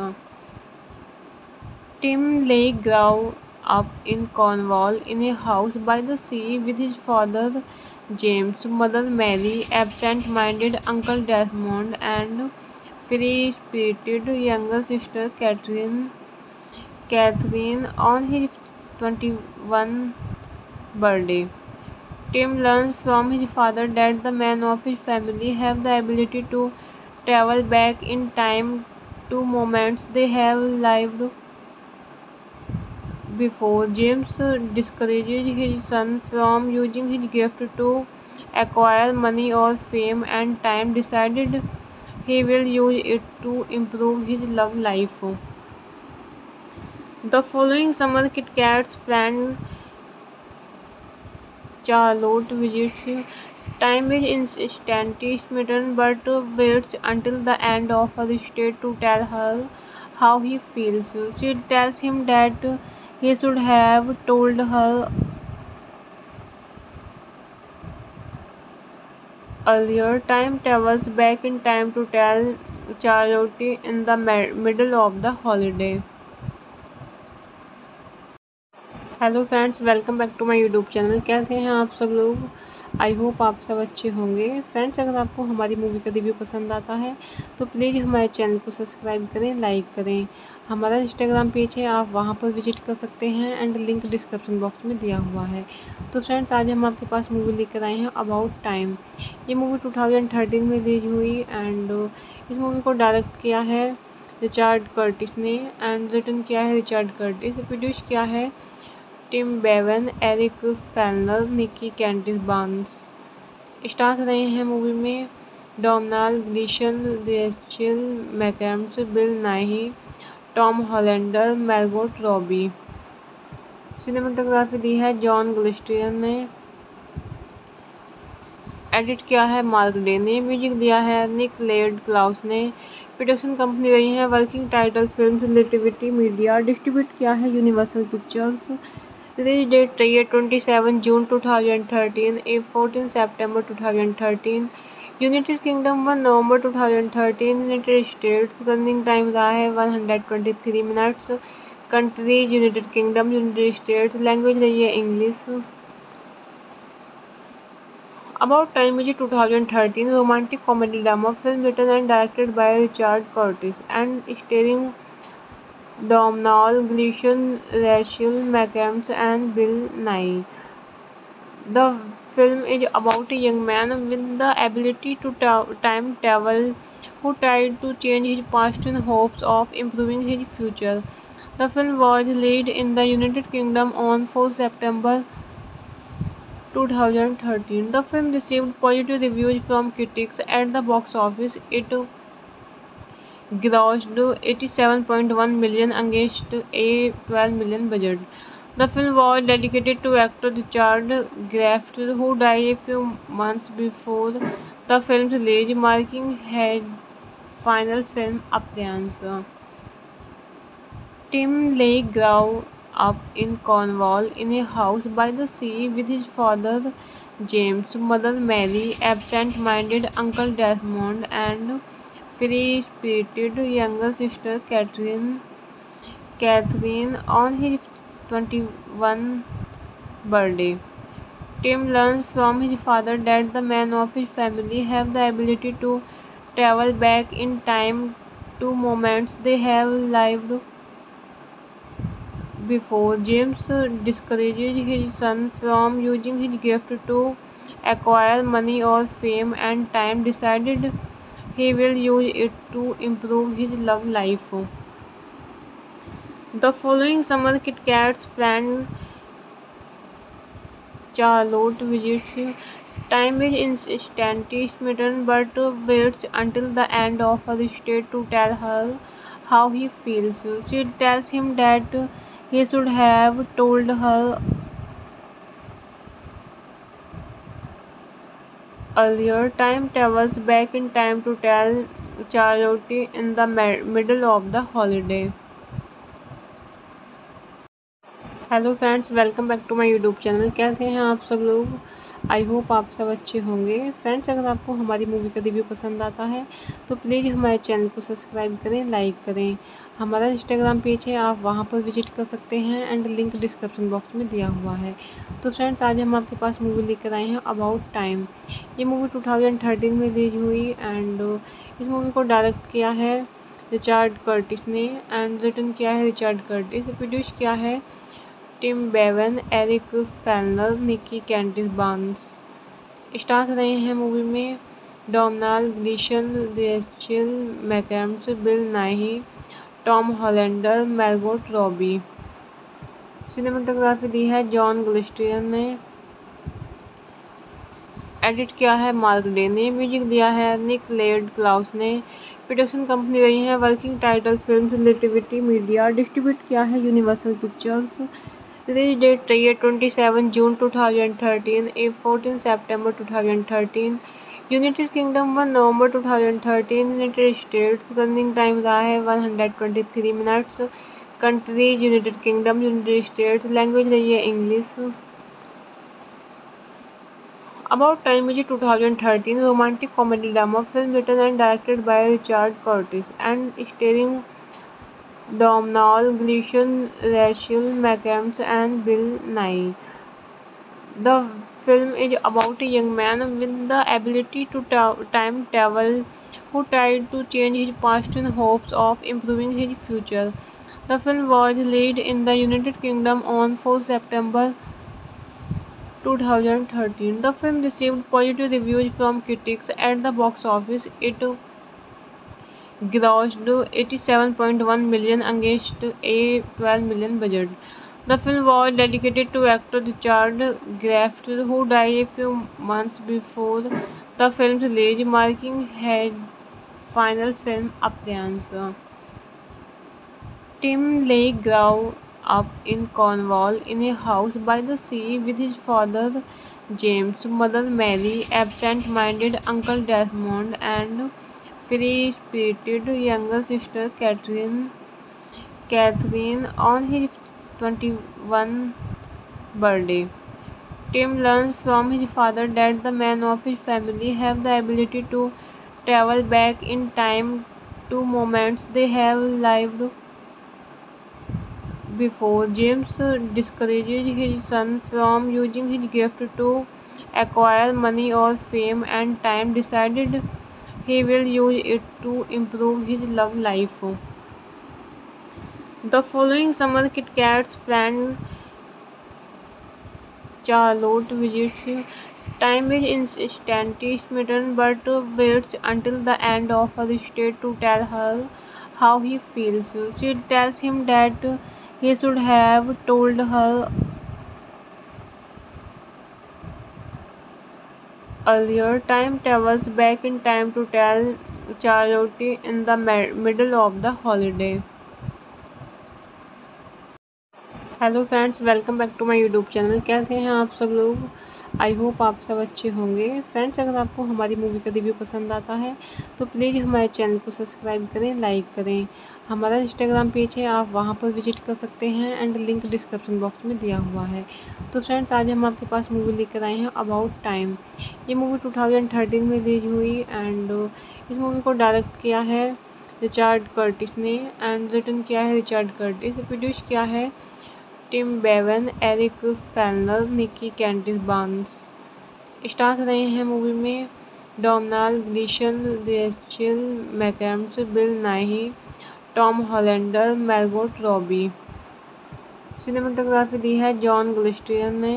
Tim Lake grew up in Cornwall in a house by the sea with his father James, mother Mary, absent-minded uncle Desmond, and free-spirited younger sister Catherine. Catherine on his twenty-first birthday. Tim learns from his father that the men of his family have the ability to travel back in time to moments they have lived before. James discourages his son from using his gift to acquire money or fame, and Time decided he will use it to improve his love life. The following summer, Kit Kat's friend Charlotte visits Time is instantly smitten but waits until the end of her stay to tell her how he feels. She tells him that he should have told her earlier. Time travels back in time to tell Charlotte in the middle of the holiday. Hello friends, welcome back to my YouTube channel. कैसे हैं आप सब लोग। I hope आप सब अच्छे होंगे। Friends, अगर आपको हमारी मूवी का रिव्यू पसंद आता है तो प्लीज़ हमारे चैनल को सब्सक्राइब करें, लाइक करें। हमारा इंस्टाग्राम पेज है, आप वहां पर विजिट कर सकते हैं एंड लिंक डिस्क्रिप्शन बॉक्स में दिया हुआ है। तो फ्रेंड्स, आज हम आपके पास मूवी लेकर आए हैं अबाउट टाइम। ये मूवी टू थाउजेंड थर्टीन में रिलीज हुई एंड इस मूवी को डायरेक्ट किया है रिचर्ड कर्टिस ने एंड रिटन किया है रिचर्ड कर्टिस। प्रोड्यूस किया है Tim Bevan, Eric Fellner, Nicky Kentish Barnes. Stars रहे हैं मूवी में Domhnall Gleeson, Rachel McAdams, Bill Nighy, Tom Hollander, Margot Robbie. Cinematography दी है जॉन ग्लिस्टियन ने। एडिट किया है मार्क डे ने। म्यूजिक दिया है निक लेड क्लाउस ने। प्रोडक्शन कंपनी रही है Working Title Films Relativity Media. Distribute किया है यूनिवर्सल पिक्चर्स। रिलीज डेट रही है twenty seven June two thousand thirteen, ए फोर्टीन सितंबर two thousand thirteen. United Kingdom one नवंबर two thousand thirteen. United States running time रहा है one hundred twenty three minutes. Countries United Kingdom, United States. Language रही है English. About time is a two thousand thirteen romantic comedy drama film written and directed by Richard Curtis and starring Domhnall Gleeson, Rachel McAdams and Bill Nighy. The film is about a young man with the ability to ta- time travel who tried to change his past in hopes of improving his future. The film was released in the United Kingdom on fourth September two thousand thirteen. The film received positive reviews from critics at the box office. It grossed eighty-seven point one million against a twelve million budget. The film was dedicated to actor Richard Graft, who died a few months before the film's release, marking his final film appearance. Tim Lake grew up in Cornwall in a house by the sea with his father James, mother Mary, absent-minded uncle Desmond, and free-spirited younger sister Catherine. Catherine on his twenty-first birthday. Tim learns from his father that the men of his family have the ability to travel back in time to moments they have lived before. James discourages his son from using his gift to acquire money or fame, and Time decided he will use it to improve his love life. The following summer, Kit Kat's friend Charlotte visits. Time is instantly smitten but waits until the end of her stay to tell her how he feels. She tells him that he should have told her earlier. Time travels back in time to tell Charlotte in the middle of the holiday. Hello friends, welcome back to my YouTube channel. कैसे हैं आप सब लोग। I hope आप सब अच्छे होंगे। Friends, अगर आपको हमारी मूवी का रिव्यू पसंद आता है तो प्लीज़ हमारे चैनल को सब्सक्राइब करें, लाइक करें। हमारा इंस्टाग्राम पेज है, आप वहां पर विजिट कर सकते हैं एंड लिंक डिस्क्रिप्शन बॉक्स में दिया हुआ है। तो फ्रेंड्स, आज हम आपके पास मूवी लेकर आए हैं अबाउट टाइम। ये मूवी टू थाउजेंड थर्टीन में रिलीज हुई एंड इस मूवी को डायरेक्ट किया है रिचर्ड कर्टिस ने एंड रिटन किया है रिचर्ड कर्टिस। प्रोड्यूस किया है Tim Bevan, Eric Fellner, Nicky Kentish Barnes. Stars रहे हैं मूवी में Domhnall Gleeson, Rachel McAdams, Bill Nighy, Tom Hollander, Margot Robbie. Cinematography दी है जॉन ग्लिस्टियन ने। एडिट किया है मार्क डे ने। म्यूजिक दिया है निक लेड क्लाउस ने। प्रोडक्शन कंपनी रही है Working Title Films Relativity Media. Distribute किया है यूनिवर्सल पिक्चर्स। रिलीज डेट रही है twenty seven June two thousand thirteen, ए फोर्टीन सितंबर two thousand thirteen. United Kingdom one नवंबर two thousand thirteen. United States running time रहा है one hundred twenty three minutes. Countries United Kingdom, United States. Language रही है English. About Time is a two thousand thirteen romantic comedy drama film written and directed by Richard Curtis and starring Domhnall Gleeson, Rachel McAdams, and Bill Nye. The film is about a young man with the ability to ta- time travel who tried to change his past in hopes of improving his future. The film was released in the United Kingdom on fourth September two thousand thirteen. The film received positive reviews from critics at the box office. It grossed eighty-seven point one million against a twelve million budget. The film was dedicated to actor Richard Graft, who died a few months before the film's release, marking his final film appearance. Tim Lake grew up in Cornwall in a house by the sea with his father James, mother Mary, absent-minded uncle Desmond, and free-spirited younger sister Catherine. Catherine on his twenty-first birthday. Tim learns from his father that the men of his family have the ability to travel back in time to moments they have lived before. James discourages his son from using his gift to acquire money or fame, and Time decided he will use it to improve his love life. The following summer, Kit Kat's friend Charlotte visits Time is instantly smitten but waits until the end of her stay to tell her how he feels. She tells him that he should have told her earlier. Time travels back in time to tell Charlotte in the middle of the holiday. Hello friends, welcome back to my YouTube channel. कैसे हैं आप सब लोग? I hope आप सब अच्छे होंगे। Friends, अगर आपको हमारी मूवी का रिव्यू पसंद आता है तो प्लीज़ हमारे चैनल को सब्सक्राइब करें, लाइक करें। हमारा इंस्टाग्राम पेज है, आप वहां पर विजिट कर सकते हैं एंड लिंक डिस्क्रिप्शन बॉक्स में दिया हुआ है। तो फ्रेंड्स, आज हम आपके पास मूवी लेकर आए हैं अबाउट टाइम। ये मूवी टू थाउजेंड थर्टीन में रिलीज हुई एंड इस मूवी को डायरेक्ट किया है रिचर्ड कर्टिस ने एंड रिटन किया है रिचर्ड कर्टिस। प्रोड्यूस किया है Tim Bevan, Eric Fellner, Nicky Kentish Barnes. Stars रहे हैं मूवी में Domhnall Gleeson, Rachel McAdams, Bill Nighy, Tom Hollander, Margot Robbie. Cinematography दी है जॉन ग्लिस्टियन ने।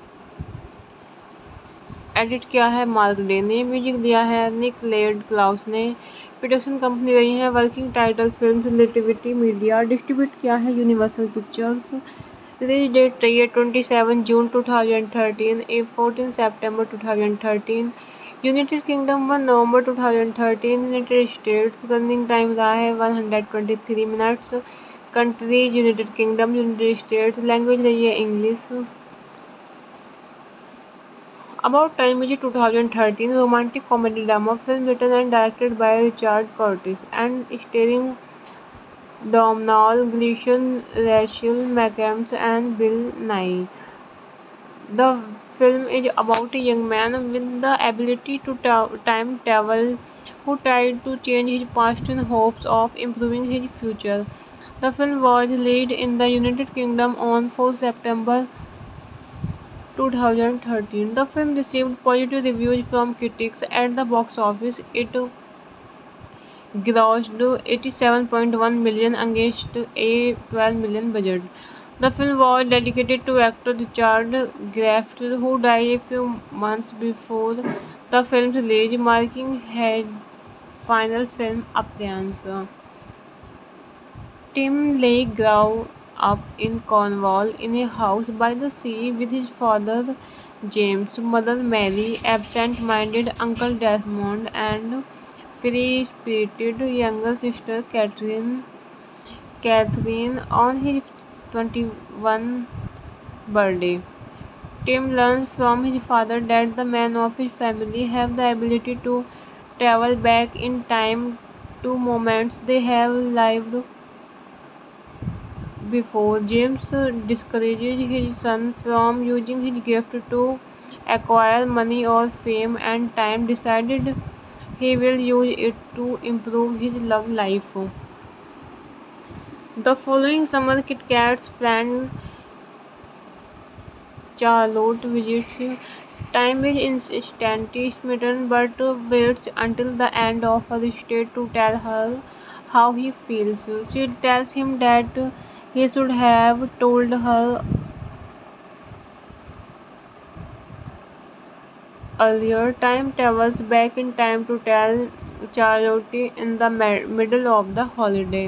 एडिट किया है मार्क डे ने। म्यूजिक दिया है निक लेड क्लाउस ने। प्रोडक्शन कंपनी रही है Working Title Films Relativity Media. Distribute किया है यूनिवर्सल पिक्चर्स। रिलीज डेट रही है twenty seven June two thousand thirteen, ए फोर्टीन सितंबर two thousand thirteen. United Kingdom one नवंबर two thousand thirteen. United States running time रहा है one hundred twenty three minutes. Countries United Kingdom, United States. Language रही है English. About time is a two thousand thirteen romantic comedy drama film written and directed by Richard Curtis and starring Domhnall Gleeson, Rachel McAdams, and Bill Nye. The film is about a young man with the ability to ta- time travel who tried to change his past in hopes of improving his future. The film was released in the United Kingdom on fourth September two thousand thirteen. The film received positive reviews from critics at the box office. It grossed eighty-seven point one million against a twelve million budget. The film was dedicated to actor Richard Graft, who died a few months before the film's release, marking his final film appearance. Tim Lake grew up in Cornwall in a house by the sea with his father James, mother Mary, absent-minded uncle Desmond, and free-spirited younger sister Catherine. Catherine on his twenty-first birthday. Tim learns from his father that the men of his family have the ability to travel back in time to moments they have lived before. James discourages his son from using his gift to acquire money or fame, and Time decided he will use it to improve his love life. The following summer, Kit Kat's friend Charlotte visits. Time is instantly smitten, but waits until the end of her stay to tell her how he feels. She tells him that he should have told her earlier. Time travels back in time to tell Charlotte in the mi- middle of the holiday.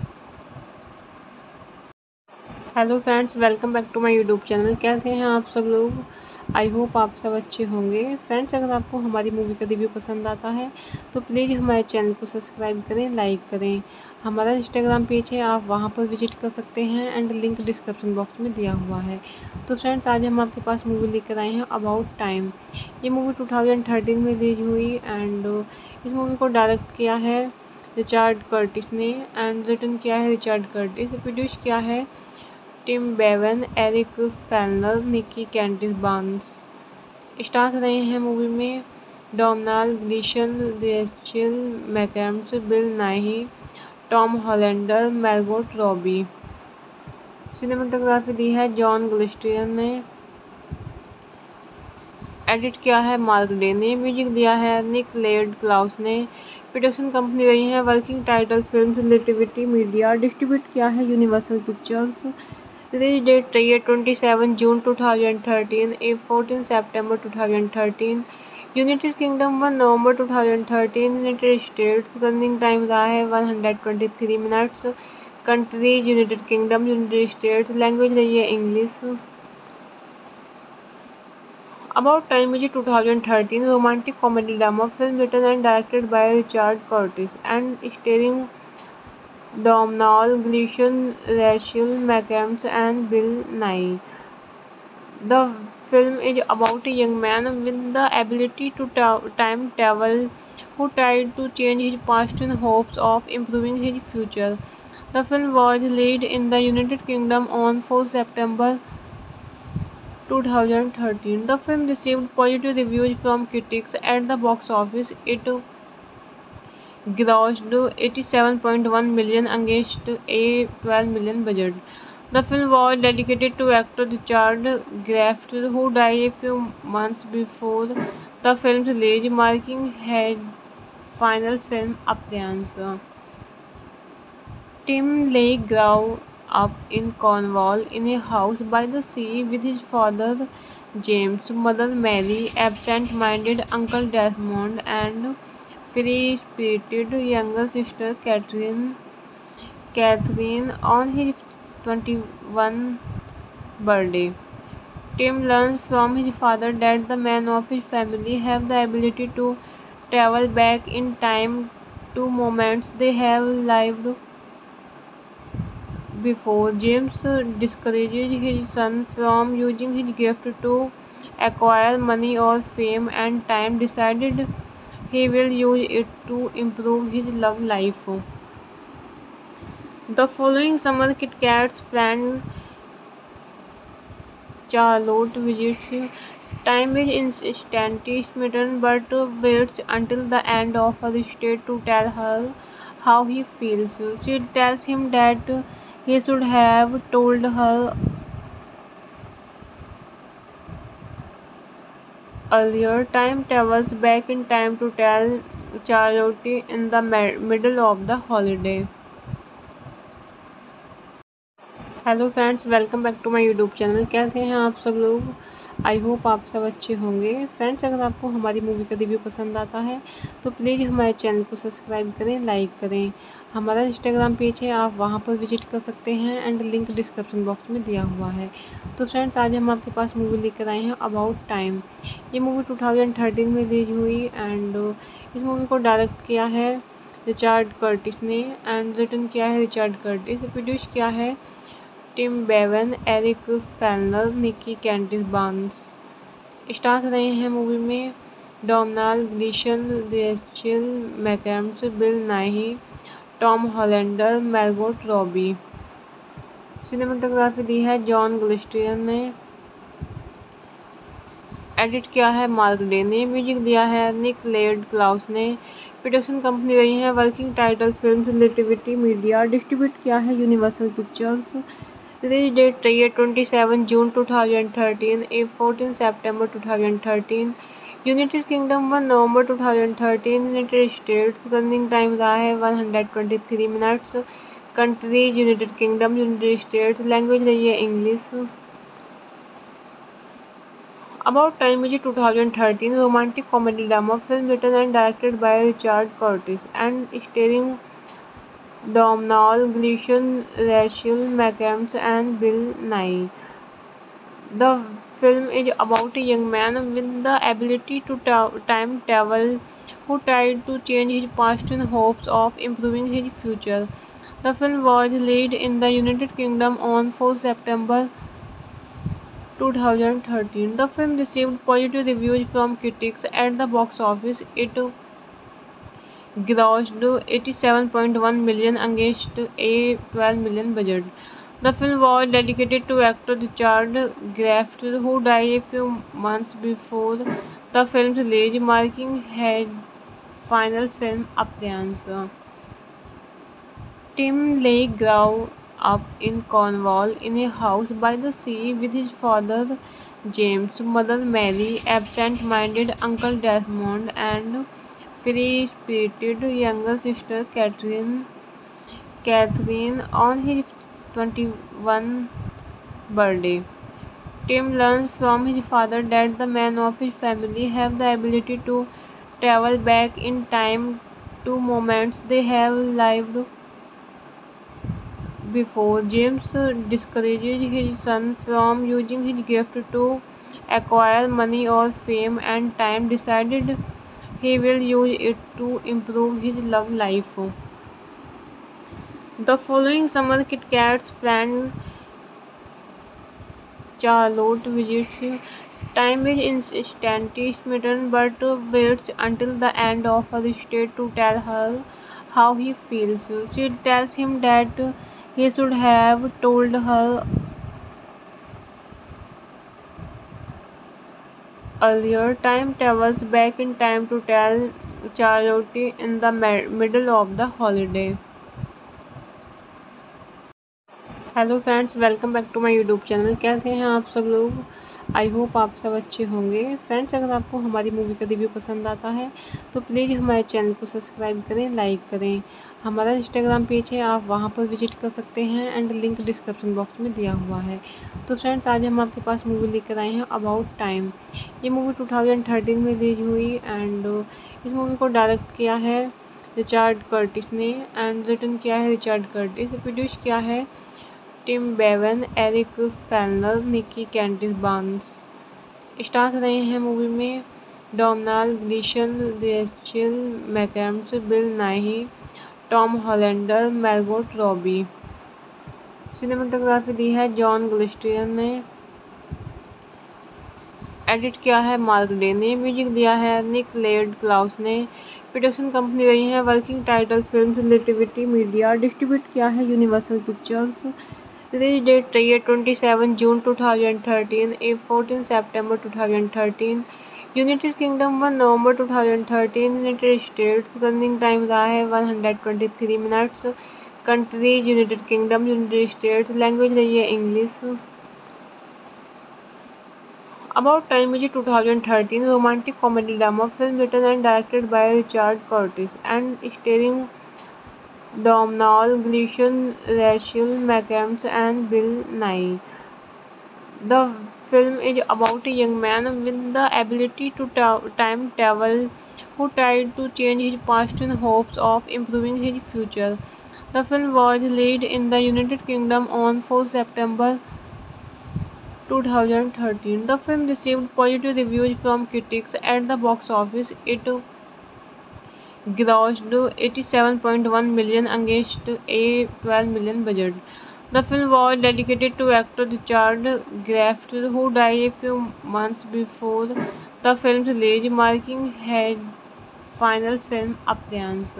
Hello friends, welcome back to my YouTube channel. कैसे हैं आप सब लोग? I hope आप सब अच्छे होंगे। Friends, अगर आपको हमारी मूवी का रिव्यू पसंद आता है तो प्लीज़ हमारे चैनल को सब्सक्राइब करें, लाइक करें। हमारा इंस्टाग्राम पेज है, आप वहां पर विजिट कर सकते हैं एंड लिंक डिस्क्रिप्शन बॉक्स में दिया हुआ है। तो फ्रेंड्स, आज हम आपके पास मूवी लेकर आए हैं अबाउट टाइम। ये मूवी टू थाउजेंड थर्टीन में रिलीज हुई एंड इस मूवी को डायरेक्ट किया है रिचर्ड कर्टिस ने एंड रिटन किया है रिचर्ड कर्टिस। प्रोड्यूस किया है Tim Bevan, Eric Fellner, Nicky Kentish Barnes. Stars रहे हैं मूवी में Domhnall Gleeson, Rachel McAdams, Bill Nighy, Tom Hollander, Margot Robbie. Cinematography दी है जॉन ग्लिस्टियन ने। एडिट किया है मार्क डे ने। म्यूजिक दिया है निक लेड क्लाउस ने। प्रोडक्शन कंपनी रही है Working Title Films Relativity Media. Distribute किया है यूनिवर्सल पिक्चर्स। रिलीज डेट रही है twenty seven June two thousand thirteen, ए फोर्टीन सितंबर two thousand thirteen. United Kingdom one नवंबर two thousand thirteen. United States running time रहा है one hundred twenty three minutes. Countries United Kingdom, United States. Language रही है English. About time is a two thousand thirteen romantic comedy drama film written and directed by Richard Curtis and starring Domhnall Gleeson, Rachel McAdams and Bill Nighy. The film is about a young man with the ability to ta- time travel who tried to change his past in hopes of improving his future. The film was released in the United Kingdom on fourth September two thousand thirteen. The film received positive reviews from critics at the box office. It grossed eighty-seven point one million against a twelve million budget. The film was dedicated to actor Richard Graft, who died a few months before the film's release, marking his final film appearance. Tim Lake grew up in Cornwall in a house by the sea with his father James, mother Mary, absent-minded uncle Desmond, and free-spirited younger sister Catherine. Catherine on his twenty-first birthday. Tim learns from his father that the men of his family have the ability to travel back in time to moments they have lived before. James discourages his son from using his gift to acquire money or fame, and Time decided he will use it to improve his love life. The following summer, Kit Kat's friend Charlotte visits. Time is instantly smitten, but waits until the end of her stay to tell her how he feels. She tells him that he should have told her earlier. Time travels back in time to tell Charlotte in the mi- middle of the holiday. Hello friends, welcome back to my YouTube channel. कैसे हैं आप सब लोग? I hope आप सब अच्छे होंगे। Friends, अगर आपको हमारी मूवी का रिव्यू पसंद आता है तो प्लीज़ हमारे चैनल को सब्सक्राइब करें, लाइक करें। हमारा इंस्टाग्राम पेज है, आप वहां पर विजिट कर सकते हैं एंड लिंक डिस्क्रिप्शन बॉक्स में दिया हुआ है। तो फ्रेंड्स, आज हम आपके पास मूवी लेकर आए हैं अबाउट टाइम। ये मूवी टू थाउजेंड थर्टीन में रिलीज हुई एंड इस मूवी को डायरेक्ट किया है रिचर्ड कर्टिस ने एंड रिटन किया है रिचर्ड कर्टिस। प्रोड्यूस किया है Tim Bevan, Eric Fellner, Nicky Kentish Barnes. Stars रहे हैं मूवी में Domhnall Gleeson, Rachel McAdams, Bill Nighy, Tom Hollander, Margot Robbie. Cinematography दी है जॉन ग्लिस्टियन ने। एडिट किया है मार्क डे ने, म्यूजिक दिया है निक लेड क्लाउस ने, प्रोडक्शन कंपनी रही है Working Title Film Relativity Media, distribute किया है यूनिवर्सल पिक्चर्स, रिलीज डेट रही है twenty seven June two thousand thirteen, ए फोर्टीन सितंबर two thousand thirteen, United Kingdom one नवंबर two thousand thirteen, United States running time रहा है one hundred twenty three minutes, countries United Kingdom United States, language रही है English. About Time is a twenty thirteen romantic comedy drama film written and directed by Richard Curtis and starring Domhnall Gleeson, Rachel McAdams, and Bill Nighy. The film is about a young man with the ability to ta- time travel who tried to change his past in hopes of improving his future. The film was released in the United Kingdom on fourth September two thousand thirteen. The film received positive reviews from critics at the box office. It grossed eighty-seven point one million against a twelve million budget. The film was dedicated to actor Richard Graft, who died a few months before the film's release, marking his final film appearance. Tim Lake grew up in Cornwall in a house by the sea with his father James, mother Mary, absent-minded uncle Desmond, and free-spirited younger sister Catherine. Catherine on his twenty-first birthday. Tim learns from his father that the men of his family have the ability to travel back in time to moments they have lived before. James discourages his son from using his gift to acquire money or fame, and Time decided he will use it to improve his love life. The following summer, Kit Kat's friend Charlotte visits Time is instantly smitten but waits until the end of her stay to tell her how he feels. She tells him that he should have told her earlier. Time travels back in time to tell Charlotte in the middle of the holiday. Hello friends, welcome back to my YouTube channel. कैसे हैं आप सब लोग? I hope आप सब अच्छे होंगे। Friends, अगर आपको हमारी मूवी का रिव्यू पसंद आता है तो प्लीज़ हमारे चैनल को सब्सक्राइब करें, लाइक करें। हमारा इंस्टाग्राम पेज है, आप वहां पर विजिट कर सकते हैं एंड लिंक डिस्क्रिप्शन बॉक्स में दिया हुआ है। तो फ्रेंड्स, आज हम आपके पास मूवी लेकर आए हैं अबाउट टाइम। ये मूवी टू थाउजेंड थर्टीन में रिलीज हुई एंड इस मूवी को डायरेक्ट किया है रिचर्ड कर्टिस ने एंड रिटन किया है रिचर्ड कर्टिस। प्रोड्यूस किया है Tim Bevan, Eric Fellner, Nicky Kentish Barnes. Stars रहे हैं मूवी में Domhnall Gleeson, Rachel McAdams, Bill Nighy, Tom Hollander, Margot Robbie. Cinematography दी है जॉन ग्लिस्टियन ने, एडिट किया है मार्क डे ने, म्यूजिक दिया है निक लेड क्लाउस ने, प्रोडक्शन कंपनी रही है Working Title Film Relativity Media, distribute किया है यूनिवर्सल पिक्चर्स, रिलीज डेट रही है twenty seven June two thousand thirteen, ए फोर्टीन सितंबर two thousand thirteen, United Kingdom one नवंबर two thousand thirteen, United States running time रहा है one hundred twenty three minutes, countries United Kingdom United States, language रही है English. About Time is a twenty thirteen romantic comedy drama film written and directed by Richard Curtis and starring Domhnall Gleeson, Rachel McAdams, and Bill Nighy. The film is about a young man with the ability to ta- time travel who tried to change his past in hopes of improving his future. The film was released in the United Kingdom on fourth September two thousand thirteen. The film received positive reviews from critics at the box office. It grossed eighty-seven point one million against a twelve million budget. The film was dedicated to actor Richard Graft, who died a few months before the film's release, marking his final film appearance.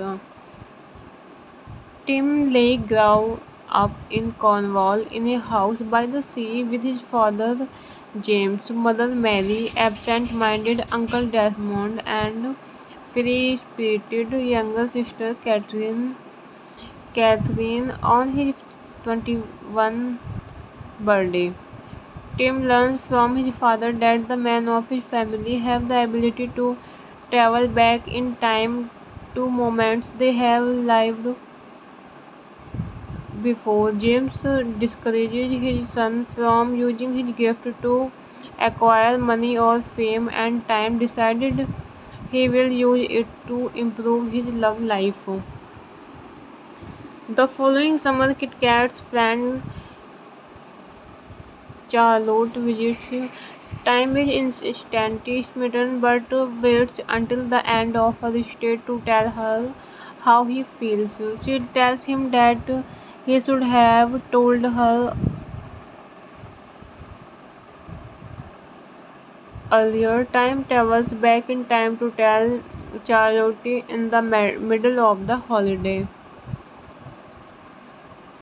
Tim Lake grew up in Cornwall in a house by the sea with his father James, Mother Mary, absent-minded Uncle Desmond, and free-spirited younger sister Catherine. Catherine on his twenty-first birthday. Tim learns from his father that the men of his family have the ability to travel back in time to moments they have lived before. James discourages his son from using his gift to acquire money or fame, and Tim decided he will use it to improve his love life. The following summer, Kit Kat's friend Charlotte visits. Tim is instantly smitten but waits until the end of her stay to tell her how he feels. She tells him that he should have told her earlier. Tim travels back in time to tell Charlotte in the middle of the holiday.